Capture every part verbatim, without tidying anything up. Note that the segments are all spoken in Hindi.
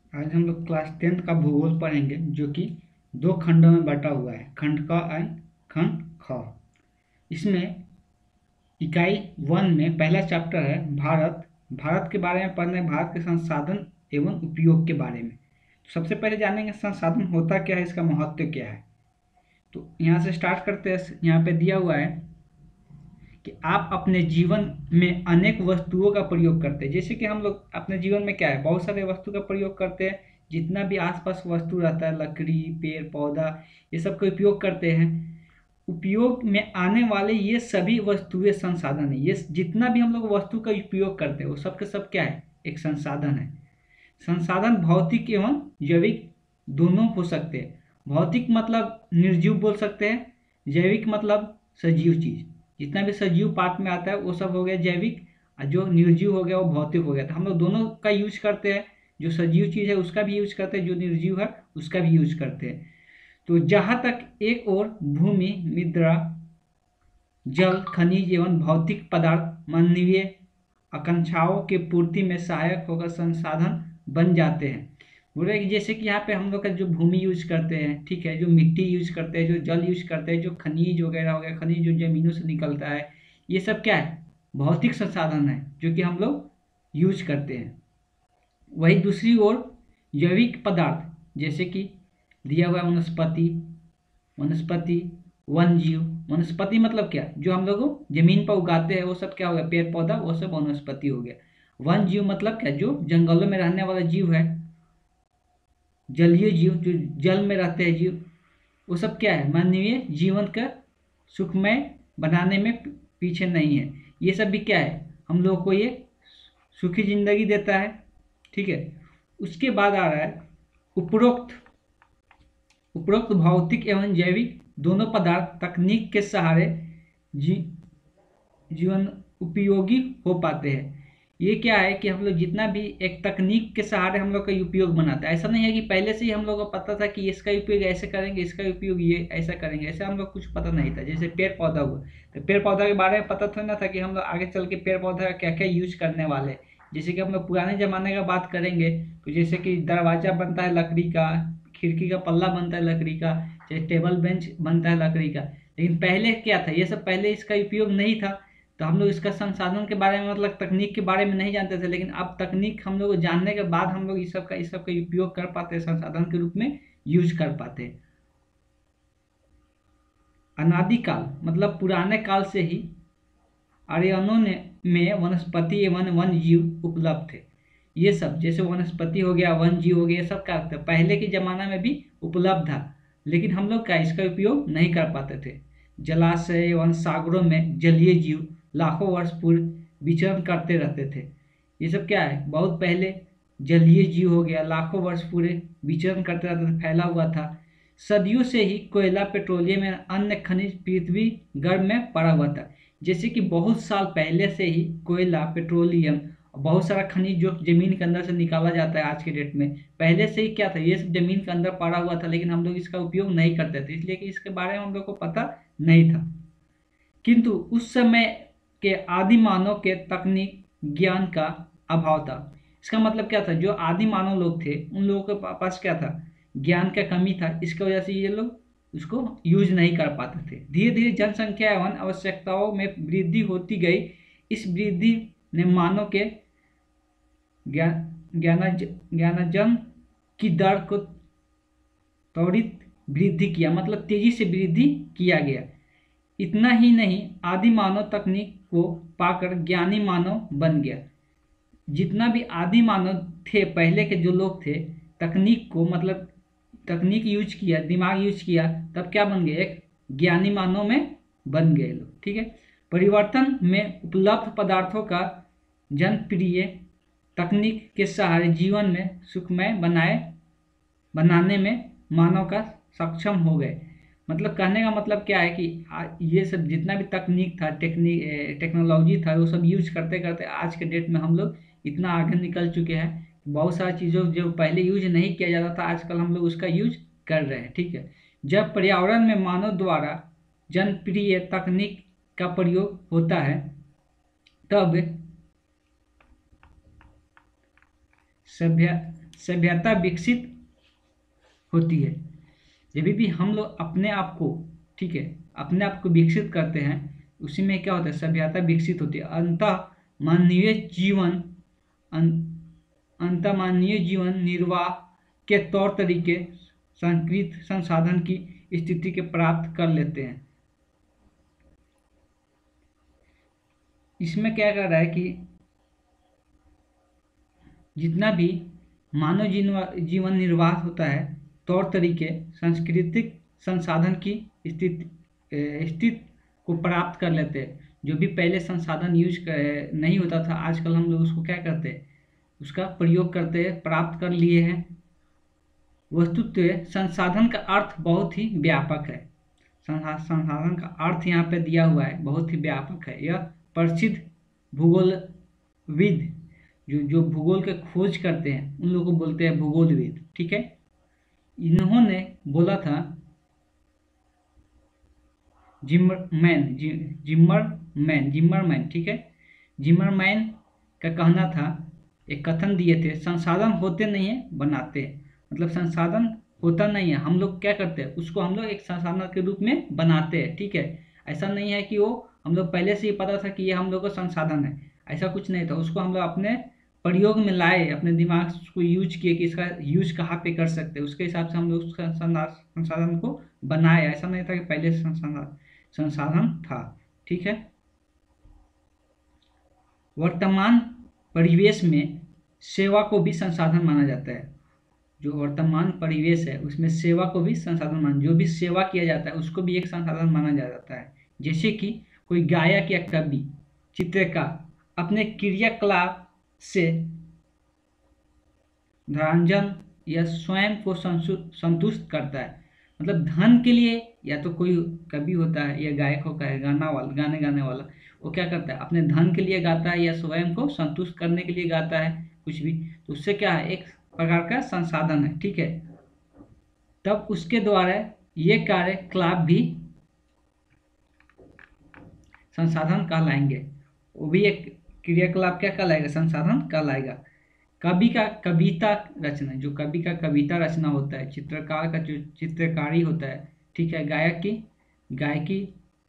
आज हम लोग क्लास टेंथ का भूगोल पढ़ेंगे, जो कि दो खंडों में बटा हुआ है, खंड क एंड खंड ख। इसमें इकाई वन में पहला चैप्टर है भारत। भारत के बारे में पढ़ना है, भारत के संसाधन एवं उपयोग के बारे में। तो सबसे पहले जानेंगे संसाधन होता क्या है, इसका महत्व क्या है। तो यहाँ से स्टार्ट करते हैं। यहाँ पे दिया हुआ है कि आप अपने जीवन में अनेक वस्तुओं का प्रयोग करते हैं। जैसे कि हम लोग अपने जीवन में क्या है, बहुत सारे वस्तु का प्रयोग करते हैं। जितना भी आसपास वस्तु रहता है, लकड़ी, पेड़ पौधा, ये सब का उपयोग करते हैं। उपयोग में आने वाले ये सभी वस्तुएं संसाधन है। ये जितना भी हम लोग वस्तु का उपयोग करते हैं वो सब के सब क्या है, एक संसाधन है। संसाधन भौतिक एवं जैविक दोनों हो सकते हैं। भौतिक मतलब निर्जीव बोल सकते हैं, जैविक मतलब सजीव चीज। जितना भी सजीव पार्ट में आता है वो सब हो गया जैविक, और जो निर्जीव हो गया वो भौतिक हो गया। तो हम लोग दोनों का यूज करते हैं। जो सजीव चीज है उसका भी यूज करते हैं, जो निर्जीव है उसका भी यूज करते हैं। तो जहां तक एक और भूमि, मृदा, जल, खनिज एवं भौतिक पदार्थ मानवीय आकांक्षाओं के पूर्ति में सहायक होकर संसाधन बन जाते हैं। बोल रहे कि जैसे कि यहाँ पे हम लोग का जो भूमि यूज करते हैं, ठीक है, जो मिट्टी यूज करते हैं, जो जल यूज करते हैं, जो खनिज वगैरह हो गया, खनिज जो जमीनों से निकलता है, ये सब क्या है, भौतिक संसाधन है जो कि हम लोग यूज करते हैं। वही दूसरी ओर जैविक पदार्थ, जैसे कि दिया हुआ वनस्पति, वनस्पति वन जीव। वनस्पति मतलब क्या, जो हम लोग जमीन पर उगाते हैं वो सब क्या हो गया, पेड़ पौधा, वो सब वनस्पति हो गया। वन जीव मतलब क्या, जो जंगलों में रहने वाला जीव है। जलीय जीव, जो जल में रहते हैं जीव, वो सब क्या है, मानवीय जीवन का सुखमय बनाने में पीछे नहीं है। ये सब भी क्या है, हम लोगों को ये सुखी जिंदगी देता है। ठीक है। उसके बाद आ रहा है उपरोक्त उपरोक्त भौतिक एवं जैविक दोनों पदार्थ तकनीक के सहारे जी जीवन उपयोगी हो पाते हैं। ये क्या है कि हम लोग जितना भी एक तकनीक के सहारे हम लोग का उपयोग बनाता है। ऐसा नहीं है कि पहले से ही हम लोग को पता था कि इसका उपयोग ऐसे करेंगे, इसका उपयोग ये ऐसा करेंगे, ऐसा हम लोग कुछ पता नहीं था। जैसे पेड़ पौधा हुआ, तो पेड़ पौधा के बारे में पता थोड़ा ना था कि हम लोग आगे चल के पेड़ पौधा का क्या क्या यूज करने वाले। जैसे कि हम लोग पुराने जमाने का बात करेंगे तो जैसे कि दरवाजा बनता है लकड़ी का, खिड़की का पल्ला बनता है लकड़ी का, चाहे टेबल बेंच बनता है लकड़ी का। लेकिन पहले क्या था, ये सब पहले इसका उपयोग नहीं था। तो हम लोग इसका संसाधन के बारे में मतलब तकनीक के बारे में नहीं जानते थे। लेकिन अब तकनीक हम लोग जानने के बाद हम लोग इस सब का इस सब का उपयोग कर पाते हैं, संसाधन के रूप में यूज कर पाते हैं। अनादिकाल मतलब पुराने काल से ही आर्यनों ने में वनस्पति एवं वन जीव उपलब्ध थे। ये सब जैसे वनस्पति हो गया, वन जीव हो गया, ये सब क्या था, पहले के जमाना में भी उपलब्ध था। लेकिन हम लोग क्या इसका उपयोग नहीं कर पाते थे। जलाशय एवं सागरों में जलीय जीव लाखों वर्ष पूर्व विचरण करते रहते थे। ये सब क्या है, बहुत पहले जलीय जीव हो गया, लाखों वर्ष पूरे विचरण करते रहते थे, फैला हुआ था। सदियों से ही कोयला, पेट्रोलियम या अन्य खनिज पृथ्वी गर्भ में पड़ा हुआ था। जैसे कि बहुत साल पहले से ही कोयला, पेट्रोलियम, बहुत सारा खनिज जो जमीन के अंदर से निकाला जाता है आज के डेट में, पहले से ही क्या था, ये सब जमीन के अंदर पड़ा हुआ था। लेकिन हम लोग इसका उपयोग नहीं करते थे, इसलिए कि इसके बारे में हम लोग को पता नहीं था। किंतु उस समय के आदि मानव के तकनीक ज्ञान का अभाव था। इसका मतलब क्या था, जो आदि मानव लोग थे उन लोगों के पास क्या था, ज्ञान का कमी था। इसकी वजह से ये लोग उसको यूज नहीं कर पाते थे। धीरे धीरे जनसंख्या एवं आवश्यकताओं में वृद्धि होती गई। इस वृद्धि ने मानव के ज्ञान ज्ञानार्जन की दर को त्वरित वृद्धि किया, मतलब तेजी से वृद्धि किया गया। इतना ही नहीं, आदि मानव तकनीक को पाकर ज्ञानी मानव बन गया। जितना भी आदि मानव थे, पहले के जो लोग थे, तकनीक को मतलब तकनीक यूज किया, दिमाग यूज किया, तब क्या बन गए, एक ज्ञानी मानव में बन गए लोग। ठीक है। परिवर्तन में उपलब्ध पदार्थों का जनप्रिय तकनीक के सहारे जीवन में सुखमय बनाए बनाने में मानव का सक्षम हो गए। मतलब कहने का मतलब क्या है कि ये सब जितना भी तकनीक था, टेक्निक टेक्नोलॉजी था, वो सब यूज करते करते आज के डेट में हम लोग इतना आगे निकल चुके हैं। बहुत सारी चीज़ों जो पहले यूज नहीं किया जाता था, आजकल हम लोग उसका यूज कर रहे हैं। ठीक है। जब पर्यावरण में मानव द्वारा जनप्रिय तकनीक का प्रयोग होता है, तब सभ्य सभ्यता विकसित होती है। जब भी हम लोग अपने आप को, ठीक है, अपने आप को विकसित करते हैं, उसी में क्या होता है, सभ्यता विकसित होती है। अंतः मानवीय जीवन अंतः मानवीय जीवन निर्वाह के तौर तरीके संकृत संसाधन की स्थिति के प्राप्त कर लेते हैं। इसमें क्या कर रहा है कि जितना भी मानव जीवन निर्वाह होता है, तौर तरीके सांस्कृतिक संसाधन की स्थिति स्थिति को प्राप्त कर लेते हैं। जो भी पहले संसाधन यूज नहीं होता था, आजकल हम लोग उसको क्या करते हैं, उसका प्रयोग करते हैं, प्राप्त कर लिए हैं। वस्तुतः संसाधन का अर्थ बहुत ही व्यापक है। संसाधन का अर्थ यहाँ पे दिया हुआ है, बहुत ही व्यापक है। यह प्रसिद्ध भूगोलविद जो जो भूगोल के खोज करते हैं उन लोगों को बोलते हैं भूगोलविद, ठीक है। इन्होंने बोला था, जिमरमैन जिमरमैन जिमरमैन ठीक है, जिमरमैन का कहना था, एक कथन दिए थे, संसाधन होते नहीं है, बनाते हैं। मतलब संसाधन होता नहीं है, हम लोग क्या करते हैं, उसको हम लोग एक संसाधन के रूप में बनाते हैं, ठीक है। ऐसा नहीं है कि वो हम लोग पहले से ही पता था कि ये हम लोग का संसाधन है, ऐसा कुछ नहीं था। उसको हम लोग अपने प्रयोग में लाए, अपने दिमाग को यूज किए कि इसका यूज कहाँ पे कर सकते हैं, उसके हिसाब से हम लोग संसाधन को बनाए। ऐसा नहीं था कि पहले संसाधन संसाधन था, ठीक है। वर्तमान परिवेश में सेवा को भी संसाधन माना जाता है। जो वर्तमान परिवेश है उसमें सेवा को भी संसाधन मान, जो भी सेवा किया जाता है उसको भी एक संसाधन माना जा जाता है। जैसे कि कोई गायक या कवि, चित्रकार अपने क्रियाकलाप से धनार्जन या स्वयं को संतुष्ट करता है। मतलब धन के लिए, या तो कोई कवि होता है या गायक होता है, गाना वाला गाने गाने वाला, वो क्या करता है, अपने धन के लिए गाता है या स्वयं को संतुष्ट करने के लिए गाता है, कुछ भी, तो उससे क्या है, एक प्रकार का संसाधन है, ठीक है। तब उसके द्वारा ये कार्यकलाप भी संसाधन कहलाएंगे। वो भी एक क्रियाकलाप क्या कहलाएगा, संसाधन कहलाएगा। कवि का कविता रचना, जो कवि का कविता रचना होता है, चित्रकार का जो चित्रकारी होता है, ठीक है, गायक की गायकी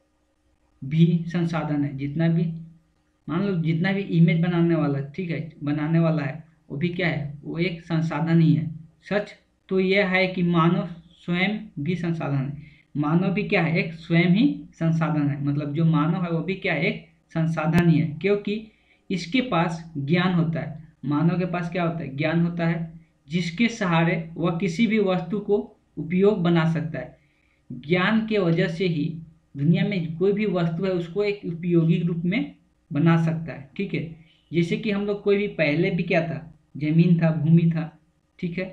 भी संसाधन है। जितना भी मान लो जितना भी इमेज बनाने वाला, ठीक है, बनाने वाला है, वो भी क्या है, वो एक संसाधन ही है। सच तो यह है कि मानव स्वयं भी संसाधन है। मानव भी क्या है, एक स्वयं ही संसाधन है। मतलब जो मानव है वो भी क्या है, एक संसाधन ही है, क्योंकि इसके पास ज्ञान होता है। मानव के पास क्या होता है, ज्ञान होता है, जिसके सहारे वह किसी भी वस्तु को उपयोग बना सकता है। ज्ञान के वजह से ही दुनिया में कोई भी वस्तु है उसको एक उपयोगी रूप में बना सकता है, ठीक है। जैसे कि हम लोग कोई भी, पहले भी क्या था, जमीन था, भूमि था, ठीक है,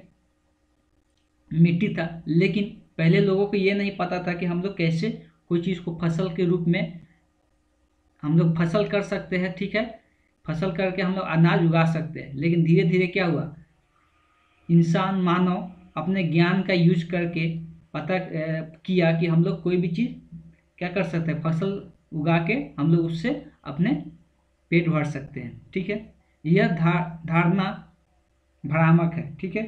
मिट्टी था, लेकिन पहले लोगों को ये नहीं पता था कि हम लोग कैसे कोई चीज़ को फसल के रूप में हम लोग फसल कर सकते हैं, ठीक है, फसल करके हम लोग अनाज उगा सकते हैं। लेकिन धीरे धीरे क्या हुआ, इंसान मानव अपने ज्ञान का यूज करके पता किया कि हम लोग कोई भी चीज़ क्या कर सकते हैं, फसल उगा के हम लोग उससे अपने पेट भर सकते हैं, ठीक है। यह धारणा भ्रामक है, ठीक है।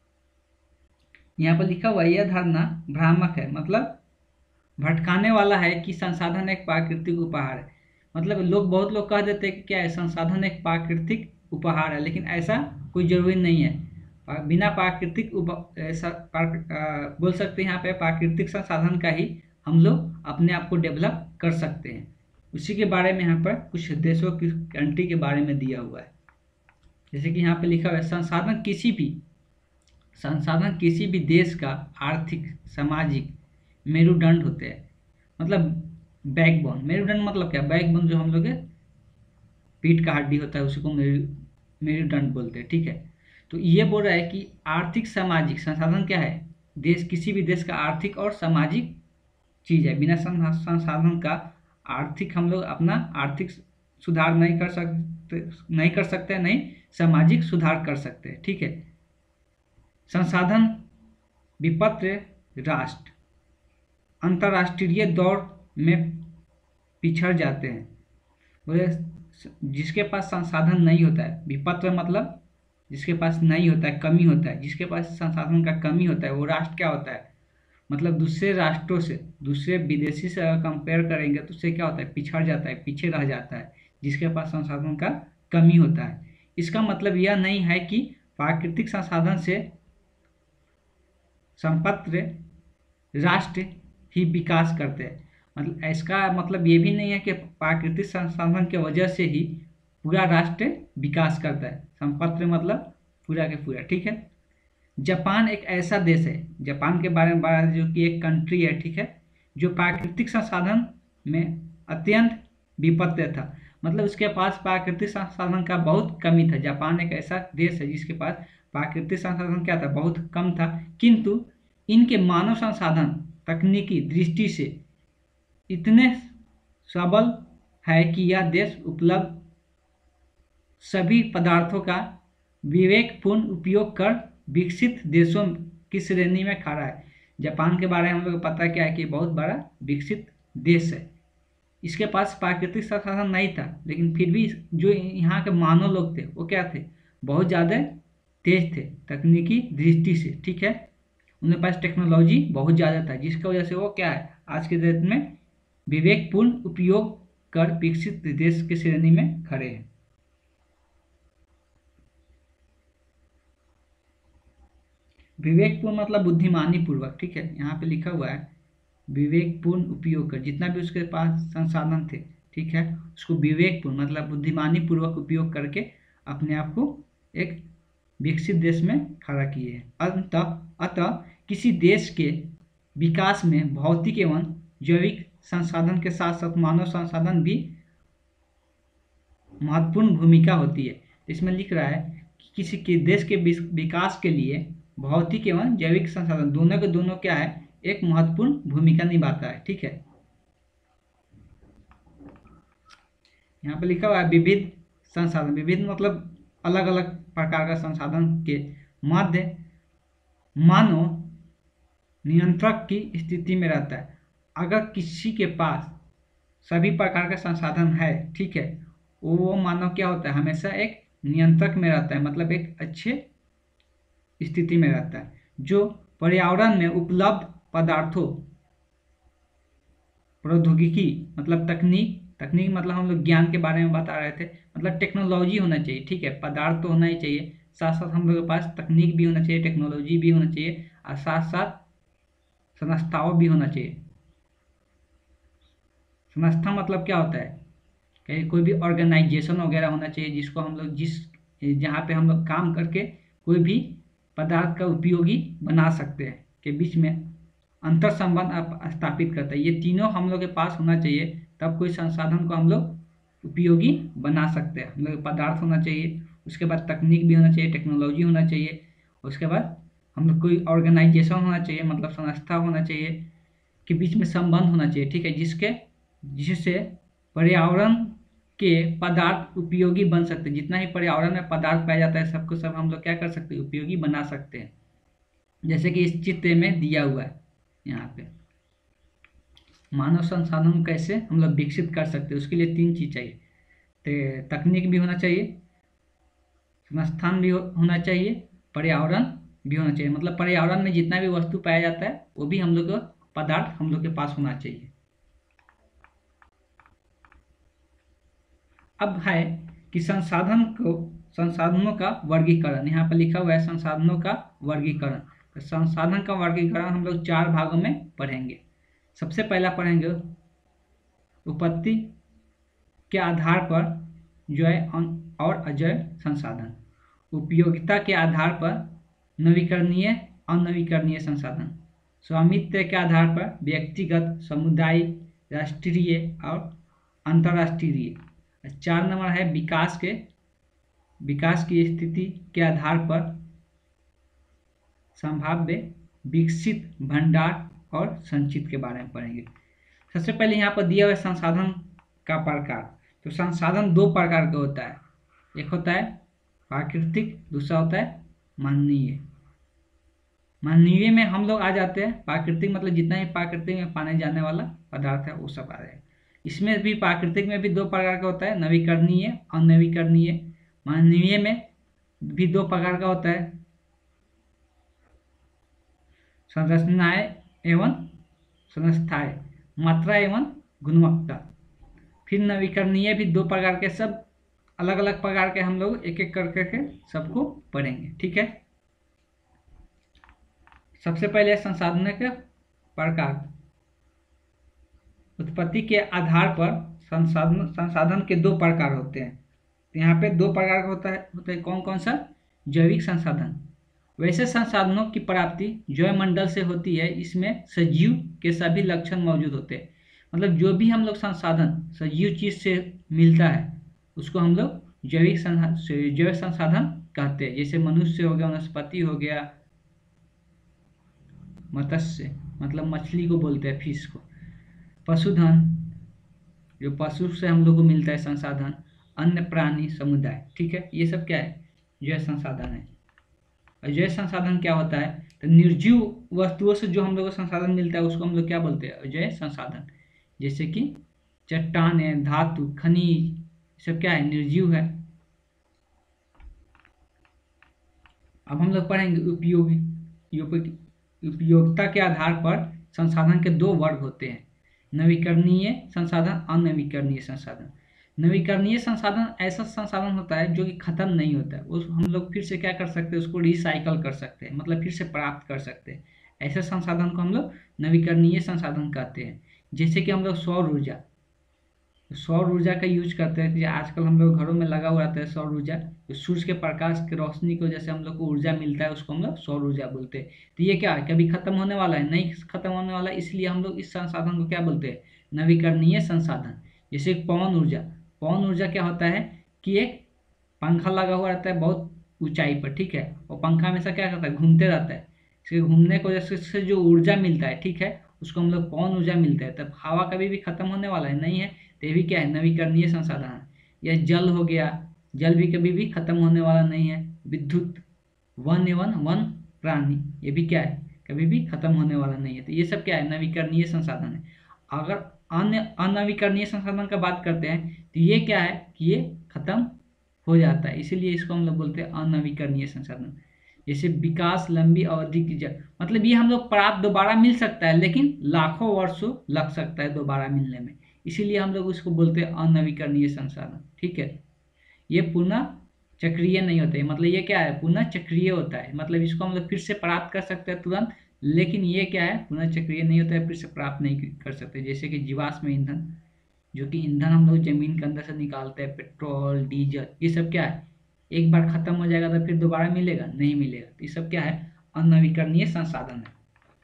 यहाँ पर लिखा हुआ यह धारणा भ्रामक है, मतलब भटकाने वाला है कि संसाधन एक प्राकृतिक उपहार है। मतलब लोग बहुत लोग कह देते हैं कि क्या है, संसाधन एक प्राकृतिक उपहार है, लेकिन ऐसा कोई जरूरी नहीं है। बिना प्राकृतिक ऐसा बोल सकते हैं यहाँ पे, प्राकृतिक संसाधन का ही हम लोग अपने आप को डेवलप कर सकते हैं। उसी के बारे में यहाँ पर कुछ देशों की कंट्री के बारे में दिया हुआ है। जैसे कि यहाँ पे लिखा हुआ है, संसाधन किसी भी संसाधन किसी भी देश का आर्थिक सामाजिक मेरुदंड होते हैं। मतलब बैकबोन, मेरुदंड मतलब क्या, बैकबोन जो हम लोग पीठ का हड्डी होता है उसी को मेरु मेरुदंड बोलते हैं, ठीक है। तो ये बोल रहा है कि आर्थिक सामाजिक संसाधन क्या है, देश किसी भी देश का आर्थिक और सामाजिक चीज है। बिना संसाधन का आर्थिक हम लोग अपना आर्थिक सुधार नहीं कर सकते नहीं कर सकते नहीं सामाजिक सुधार कर सकते, ठीक है। संसाधन विपत्र राष्ट्र अंतर्राष्ट्रीय दौर में पिछड़ जाते हैं। बोले जिसके पास संसाधन नहीं होता है, विपत्र मतलब जिसके पास नहीं होता है, कमी होता है, जिसके पास संसाधन का कमी होता है वो राष्ट्र क्या होता है, मतलब दूसरे राष्ट्रों से, दूसरे विदेशी से अगर कंपेयर करेंगे तो उससे क्या होता है, पिछड़ जाता है, पीछे रह जाता है, जिसके पास संसाधन का कमी होता है। इसका मतलब यह नहीं है कि प्राकृतिक संसाधन से संपन्न राष्ट्र ही विकास करते हैं, मतलब इसका मतलब ये भी नहीं है कि प्राकृतिक संसाधन की वजह से ही पूरा राष्ट्र विकास करता है। संपन्न मतलब पूरा के पूरा, ठीक है। जापान एक ऐसा देश है, जापान के बारे में बात जो कि एक कंट्री है, ठीक है, जो प्राकृतिक संसाधन में अत्यंत विपत्ति था, मतलब उसके पास प्राकृतिक संसाधन का बहुत कमी था। जापान एक ऐसा देश है जिसके पास प्राकृतिक संसाधन क्या था, बहुत कम था, किंतु इनके मानव संसाधन तकनीकी दृष्टि से इतने सबल है कि यह देश उपलब्ध सभी पदार्थों का विवेकपूर्ण उपयोग कर विकसित देशों की श्रेणी में खड़ा है। जापान के बारे में हम लोग को पता क्या है कि बहुत बड़ा विकसित देश है। इसके पास प्राकृतिक संसाधन नहीं था, लेकिन फिर भी जो यहाँ के मानव लोग थे वो क्या थे, बहुत ज़्यादा तेज थे तकनीकी दृष्टि से, ठीक है। उनके पास टेक्नोलॉजी बहुत ज़्यादा था, जिसकी वजह से वो क्या है, आज के डेट में विवेकपूर्ण उपयोग कर विकसित देश की श्रेणी में खड़े हैं। विवेकपूर्ण मतलब बुद्धिमानी पूर्वक, ठीक है, यहाँ पे लिखा हुआ है विवेकपूर्ण उपयोग कर, जितना भी उसके पास संसाधन थे, ठीक है, उसको विवेकपूर्ण मतलब बुद्धिमानी पूर्वक उपयोग करके अपने आप को एक विकसित देश में खड़ा किए हैं। अतः अतः किसी देश के विकास में भौतिक एवं जैविक संसाधन के साथ साथ मानव संसाधन भी महत्वपूर्ण भूमिका होती है। इसमें लिख रहा है कि किसी के देश के विकास के लिए भौतिक एवं जैविक संसाधन दोनों के दोनों क्या है, एक महत्वपूर्ण भूमिका निभाता है, ठीक है। यहाँ पे लिखा हुआ है विविध संसाधन, विविध मतलब अलग अलग प्रकार का संसाधन के मध्य मानव नियंत्रक की स्थिति में रहता है। अगर किसी के पास सभी प्रकार का संसाधन है, ठीक है, वो मानव क्या होता है, हमेशा एक नियंत्रक में रहता है, मतलब एक अच्छे स्थिति में रहता है, जो पर्यावरण में उपलब्ध पदार्थों, प्रौद्योगिकी मतलब तकनीक, तकनीक मतलब हम लोग ज्ञान के बारे में बता रहे थे, मतलब टेक्नोलॉजी होना चाहिए, ठीक है, पदार्थ तो होना ही चाहिए, साथ साथ हम लोग के पास तकनीक भी होना चाहिए, टेक्नोलॉजी भी होना चाहिए, और साथ साथ संस्थाओं भी होना चाहिए। संस्था मतलब क्या होता है, कहीं कोई भी ऑर्गेनाइजेशन वगैरह होना चाहिए, जिसको हम लोग जिस जहाँ पे हम लोग काम करके कोई भी पदार्थ का उपयोगी बना सकते हैं, के बीच में अंतर संबंध स्थापित करता है। ये तीनों हम लोग के पास होना चाहिए, तब कोई संसाधन को हम लोग उपयोगी बना सकते हैं। हम लोग पदार्थ होना चाहिए, उसके बाद तकनीक भी होना चाहिए, टेक्नोलॉजी होना चाहिए, उसके बाद हम लोग कोई ऑर्गेनाइजेशन होना चाहिए, मतलब संस्था होना चाहिए, के बीच में संबंध होना चाहिए, ठीक है, जिसके जिससे पर्यावरण के पदार्थ उपयोगी बन सकते हैं। जितना ही पर्यावरण में पदार्थ पाया जाता है सबको सब हम लोग क्या कर सकते हैं, उपयोगी बना सकते हैं, जैसे कि इस चित्र में दिया हुआ है। यहाँ पे मानव संसाधन कैसे हम लोग विकसित कर सकते हैं, उसके लिए तीन चीज चाहिए, तो तकनीक भी होना चाहिए, संस्थान भी हो, होना चाहिए, पर्यावरण भी होना चाहिए, मतलब पर्यावरण में जितना भी वस्तु पाया जाता है वो भी हम लोग का पदार्थ हम लोग के पास होना चाहिए। अब है कि संसाधन को संसाधनों का वर्गीकरण, यहाँ पर लिखा हुआ है संसाधनों का वर्गीकरण। तो संसाधन का वर्गीकरण हम लोग चार भागों में पढ़ेंगे। सबसे पहला पढ़ेंगे उत्पत्ति के आधार पर जैव और अजैव संसाधन, उपयोगिता के आधार पर नवीकरणीय अनवीकरणीय संसाधन, स्वामित्व के आधार पर व्यक्तिगत, सामुदायिक, राष्ट्रीय और अंतर्राष्ट्रीय। चार नंबर है विकास के विकास की स्थिति के आधार पर संभाव्य, विकसित, भंडार और संचित के बारे में पढ़ेंगे। सबसे पहले यहाँ पर दिया हुआ संसाधन का प्रकार। तो संसाधन दो प्रकार का होता है, एक होता है प्राकृतिक, दूसरा होता है मानवीय। मानवीय में हम लोग आ जाते हैं, प्राकृतिक मतलब जितना ही प्राकृतिक में पाने जाने वाला पदार्थ है वो सब आ जाएगा। इसमें भी प्राकृतिक में भी दो प्रकार का होता है, नवीकरणीय और अनवीकरणीय। मानवीय में भी दो प्रकार का होता है, संरचनाएं एवं संस्थाएं, मात्रा एवं गुणवत्ता। फिर नवीकरणीय भी दो प्रकार के, सब अलग अलग प्रकार के हम लोग एक एक कर करके सबको पढ़ेंगे। ठीक है, सबसे पहले संसाधनों के प्रकार। उत्पत्ति के आधार पर संसाधन संसाधन के दो प्रकार होते हैं। तो यहाँ पे दो प्रकार का होता है होता है कौन कौन सा? जैविक संसाधन। वैसे संसाधनों की प्राप्ति जैवमंडल से होती है, इसमें सजीव के सभी लक्षण मौजूद होते हैं। मतलब जो भी हम लोग संसाधन सजीव चीज से मिलता है उसको हम लोग जैविक जैव संसाधन कहते हैं। जैसे मनुष्य हो गया, वनस्पति हो गया, मत्स्य मतलब मछली को बोलते हैं, फिश को, पशुधन जो पशु से हम लोग को मिलता है संसाधन, अन्य प्राणी समुदाय। ठीक है, ये सब क्या है? जैव संसाधन है। और जैव संसाधन क्या होता है? तो निर्जीव वस्तुओं से जो हम लोग को संसाधन मिलता है उसको हम लोग क्या बोलते हैं? अजैव संसाधन। जैसे कि चट्टान है, धातु, खनिज, सब क्या है? निर्जीव है। अब हम लोग पढ़ेंगे उपयोगी उपयोगिता के आधार पर संसाधन के दो वर्ग होते हैं, नवीकरणीय संसाधन, अनवीकरणीय संसाधन। नवीकरणीय संसाधन ऐसा संसाधन होता है जो कि खत्म नहीं होता है, उस हम लोग फिर से क्या कर सकते हैं? उसको रिसाइकल कर सकते हैं, मतलब फिर से प्राप्त कर सकते हैं। ऐसे संसाधन को हम लोग नवीकरणीय संसाधन कहते हैं। जैसे कि हम लोग सौर ऊर्जा सौर ऊर्जा का यूज करते हैं। आजकल हम लोग घरों में लगा हुआ रहता है सौर ऊर्जा, तो सूर्य के प्रकाश की रोशनी को जैसे हम लोग को ऊर्जा मिलता है उसको हम लोग सौर ऊर्जा बोलते हैं। तो ये क्या है? कभी खत्म होने वाला है? नहीं खत्म होने वाला, इसलिए हम लोग इस संसाधन को क्या बोलते हैं? नवीकरणीय संसाधन। जैसे पवन ऊर्जा पवन ऊर्जा क्या होता है कि एक पंखा लगा हुआ रहता है बहुत ऊंचाई पर, ठीक है, और पंखा हमेशा क्या करता है? घूमते रहता है। इसके घूमने की वजह से जो ऊर्जा मिलता है, ठीक है, उसको हम लोग पवन ऊर्जा मिलता है। तब हवा कभी भी खत्म होने वाला है नहीं है, तो ये भी क्या है? नवीकरणीय संसाधन है। या जल हो गया, जल भी कभी भी खत्म होने वाला नहीं है। विद्युत, वन एवं वन प्राणी, ये भी क्या है? कभी भी खत्म होने वाला नहीं है। तो ये सब क्या है? नवीकरणीय संसाधन है। अगर अन्य अनवीकरणीय संसाधन का बात करते हैं तो ये क्या है कि ये खत्म हो जाता है, इसीलिए इसको हम लोग बोलते हैं अनवीकरणीय संसाधन। जैसे विकास, लंबी अवधि की जड़, मतलब ये हम लोग प्राप्त दोबारा मिल सकता है लेकिन लाखों वर्षों लग सकता है दोबारा मिलने में, इसीलिए हम लोग इसको बोलते हैं अनवीकरणीय संसाधन। ठीक है, ये पुनः चक्रीय नहीं होता है। मतलब ये क्या है? पुनः चक्रीय होता है, मतलब इसको हम लोग फिर से प्राप्त कर सकते हैं तुरंत, लेकिन ये क्या है? पुनः चक्रीय नहीं होता है, फिर से प्राप्त नहीं कर सकते। जैसे कि जीवाश्म ईंधन, जो कि ईंधन हम लोग जमीन के अंदर से निकालते हैं, पेट्रोल, डीजल, ये सब क्या है? एक बार खत्म हो जाएगा तो फिर दोबारा मिलेगा? नहीं मिलेगा। तो ये सब क्या है? अनवीकरणीय संसाधन है।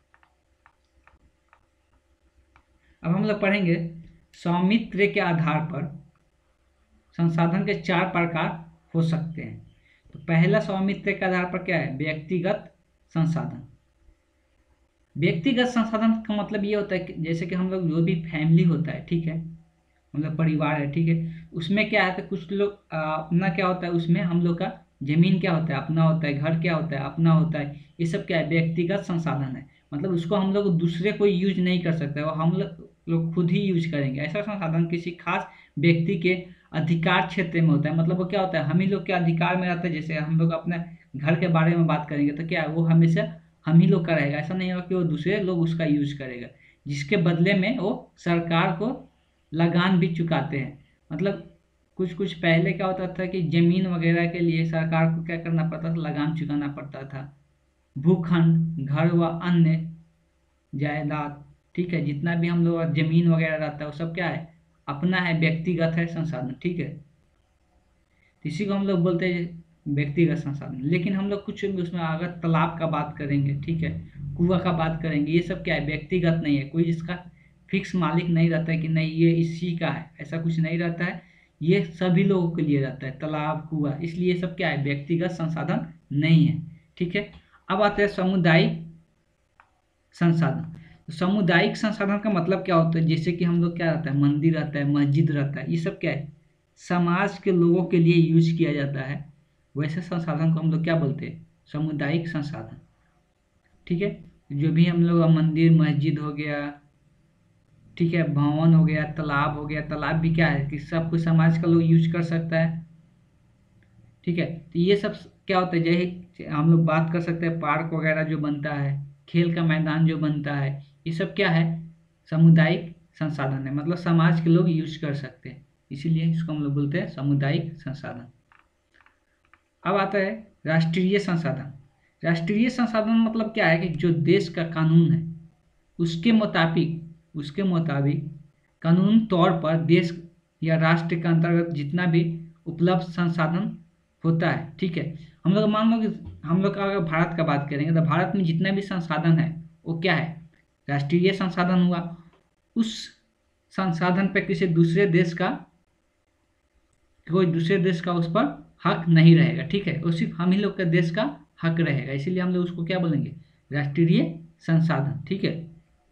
अब हम लोग पढ़ेंगे स्वामित्व के आधार पर संसाधन के चार प्रकार हो सकते हैं। तो पहला स्वामित्व के आधार पर क्या है? व्यक्तिगत संसाधन। व्यक्तिगत संसाधन का मतलब ये होता है कि जैसे कि हम लोग जो भी फैमिली होता है, ठीक है, मतलब परिवार है, ठीक है, उसमें क्या है? तो कुछ लोग अपना क्या होता है, उसमें हम लोग का जमीन क्या होता है? अपना होता है। घर क्या होता है? अपना होता है। ये सब क्या है? व्यक्तिगत संसाधन है। मतलब उसको हम लोग दूसरे कोई यूज नहीं कर सकते, और हम लोग लोग खुद ही यूज करेंगे। ऐसा संसाधन किसी खास व्यक्ति के अधिकार क्षेत्र में होता है। मतलब वो क्या होता है? हम ही लोग के अधिकार में रहता है। जैसे हम लोग अपने घर के बारे में बात करेंगे तो क्या है? वो हमेशा हम ही लोग का रहेगा। ऐसा नहीं होगा कि वो दूसरे लोग उसका यूज करेगा, जिसके बदले में वो सरकार को लगान भी चुकाते हैं। मतलब कुछ कुछ पहले क्या होता था कि जमीन वगैरह के लिए सरकार को क्या करना पड़ता था? लगान चुकाना पड़ता था। भूखंड, घर व अन्य जायदाद, ठीक है, जितना भी हम लोग जमीन वगैरह रहता है वो सब क्या है? अपना है, व्यक्तिगत है संसाधन। ठीक है, इसी को हम लोग बोलते हैं व्यक्तिगत संसाधन। लेकिन हम लोग कुछ उसमें अगर तालाब का बात करेंगे, ठीक है, कुआं का बात करेंगे, ये सब क्या है? व्यक्तिगत नहीं है। कोई जिसका फिक्स मालिक नहीं रहता है कि नहीं ये इसी का है, ऐसा कुछ नहीं रहता है। ये सभी लोगों के लिए रहता है, तालाब, कुआं, इसलिए ये सब क्या है? व्यक्तिगत संसाधन नहीं है। ठीक है, अब आते हैं सामुदायिक संसाधन। तो सामुदायिक संसाधन का मतलब क्या होता है? जैसे कि हम लोग क्या रहता है? मंदिर रहता है, मस्जिद रहता है, ये सब क्या है? समाज के लोगों के लिए यूज किया जाता है। वैसे संसाधन को हम लोग क्या बोलते हैं? सामुदायिक संसाधन। ठीक है, जो भी हम लोग मंदिर, मस्जिद हो गया, ठीक है, भवन हो गया, तालाब हो गया, तालाब भी क्या है कि सब कुछ समाज का लोग यूज कर सकता है। ठीक है, तो ये सब क्या होता है, जैसे हम लोग बात कर सकते हैं पार्क वगैरह जो बनता है, खेल का मैदान जो बनता है, ये सब क्या है, सामुदायिक संसाधन है, मतलब समाज के लोग यूज कर सकते हैं, इसीलिए इसको हम लोग बोलते हैं सामुदायिक संसाधन। अब आता है राष्ट्रीय संसाधन। राष्ट्रीय संसाधन मतलब क्या है कि जो देश का कानून है उसके मुताबिक उसके मुताबिक कानून तौर पर देश या राष्ट्र के अंतर्गत जितना भी उपलब्ध संसाधन होता है, ठीक है। हम लोग मान लो कि हम लोग का अगर भारत का बात करेंगे तो भारत में जितना भी संसाधन है वो क्या है, राष्ट्रीय संसाधन हुआ। उस संसाधन पे किसी दूसरे देश का कोई दूसरे देश का उस पर हक नहीं रहेगा, ठीक है, वो सिर्फ हम ही लोग के देश का हक रहेगा, इसीलिए हम लोग उसको क्या बोलेंगे, राष्ट्रीय संसाधन, ठीक है।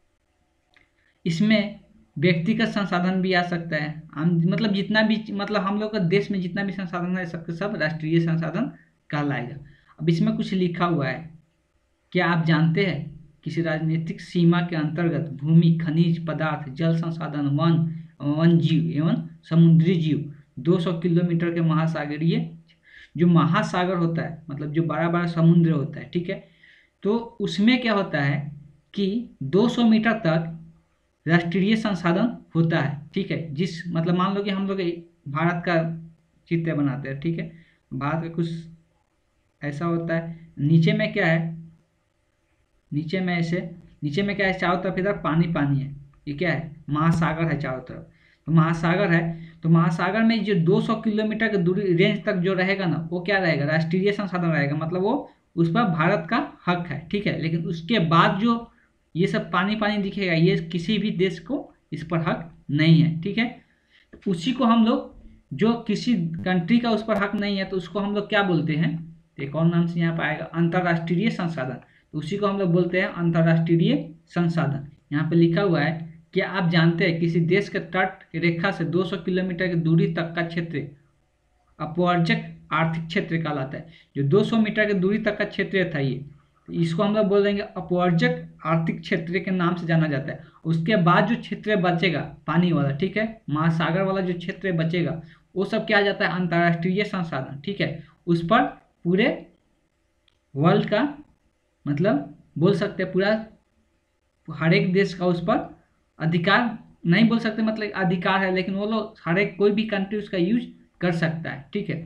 इसमें व्यक्तिगत संसाधन भी आ सकता है, हम मतलब जितना भी मतलब हम लोग का देश में जितना भी संसाधन है सबके सब राष्ट्रीय संसाधन कहलाएगा। अब इसमें कुछ लिखा हुआ है, क्या आप जानते हैं किसी राजनीतिक सीमा के अंतर्गत भूमि, खनिज पदार्थ, जल संसाधन, वन वन जीव एवं समुद्री जीव दो सौ किलोमीटर के महासागरीय जो महासागर होता है, मतलब जो बड़ा बड़ा समुद्र होता है, ठीक है, तो उसमें क्या होता है कि दो सौ मीटर तक राष्ट्रीय संसाधन होता है, ठीक है। जिस मतलब मान लो कि हम लोग भारत का चित्र बनाते हैं, ठीक है, भारत का कुछ ऐसा होता है, नीचे में क्या है, नीचे में ऐसे नीचे में क्या है, चारों तरफ इधर पानी पानी है, ये क्या है, महासागर है चारों तरफ, तो महासागर है, तो महासागर में जो दो सौ किलोमीटर की दूरी रेंज तक जो रहेगा ना वो क्या रहेगा, राष्ट्रीय संसाधन रहेगा, मतलब वो उस पर भारत का हक है, ठीक है। लेकिन उसके बाद जो ये सब पानी पानी दिखेगा ये किसी भी देश को इस पर हक नहीं है, ठीक है। तो उसी को हम लोग जो किसी कंट्री का उस पर हक नहीं है तो उसको हम लोग क्या बोलते हैं, एक और नाम से यहाँ पर आएगा अंतर्राष्ट्रीय संसाधन, तो उसी को हम लोग बोलते हैं अंतर्राष्ट्रीय संसाधन। यहाँ पे लिखा हुआ है, क्या आप जानते हैं किसी देश के तट रेखा से दो सौ किलोमीटर की दूरी तक का क्षेत्र अपवर्जक आर्थिक क्षेत्र कहलाता है। जो दो सौ मीटर की दूरी तक का क्षेत्र था ये, तो इसको हम लोग बोल देंगे अपवर्जक आर्थिक क्षेत्र के नाम से जाना जाता है। उसके बाद जो क्षेत्र बचेगा पानी वाला, ठीक है, महासागर वाला जो क्षेत्र बचेगा वो सब क्या आ जाता है, अंतर्राष्ट्रीय संसाधन, ठीक है। उस पर पूरे वर्ल्ड का मतलब बोल सकते हैं पूरा हर एक देश का उस पर अधिकार नहीं बोल सकते, मतलब अधिकार है, लेकिन वो लोग हर एक कोई भी कंट्री उसका यूज कर सकता है, ठीक है।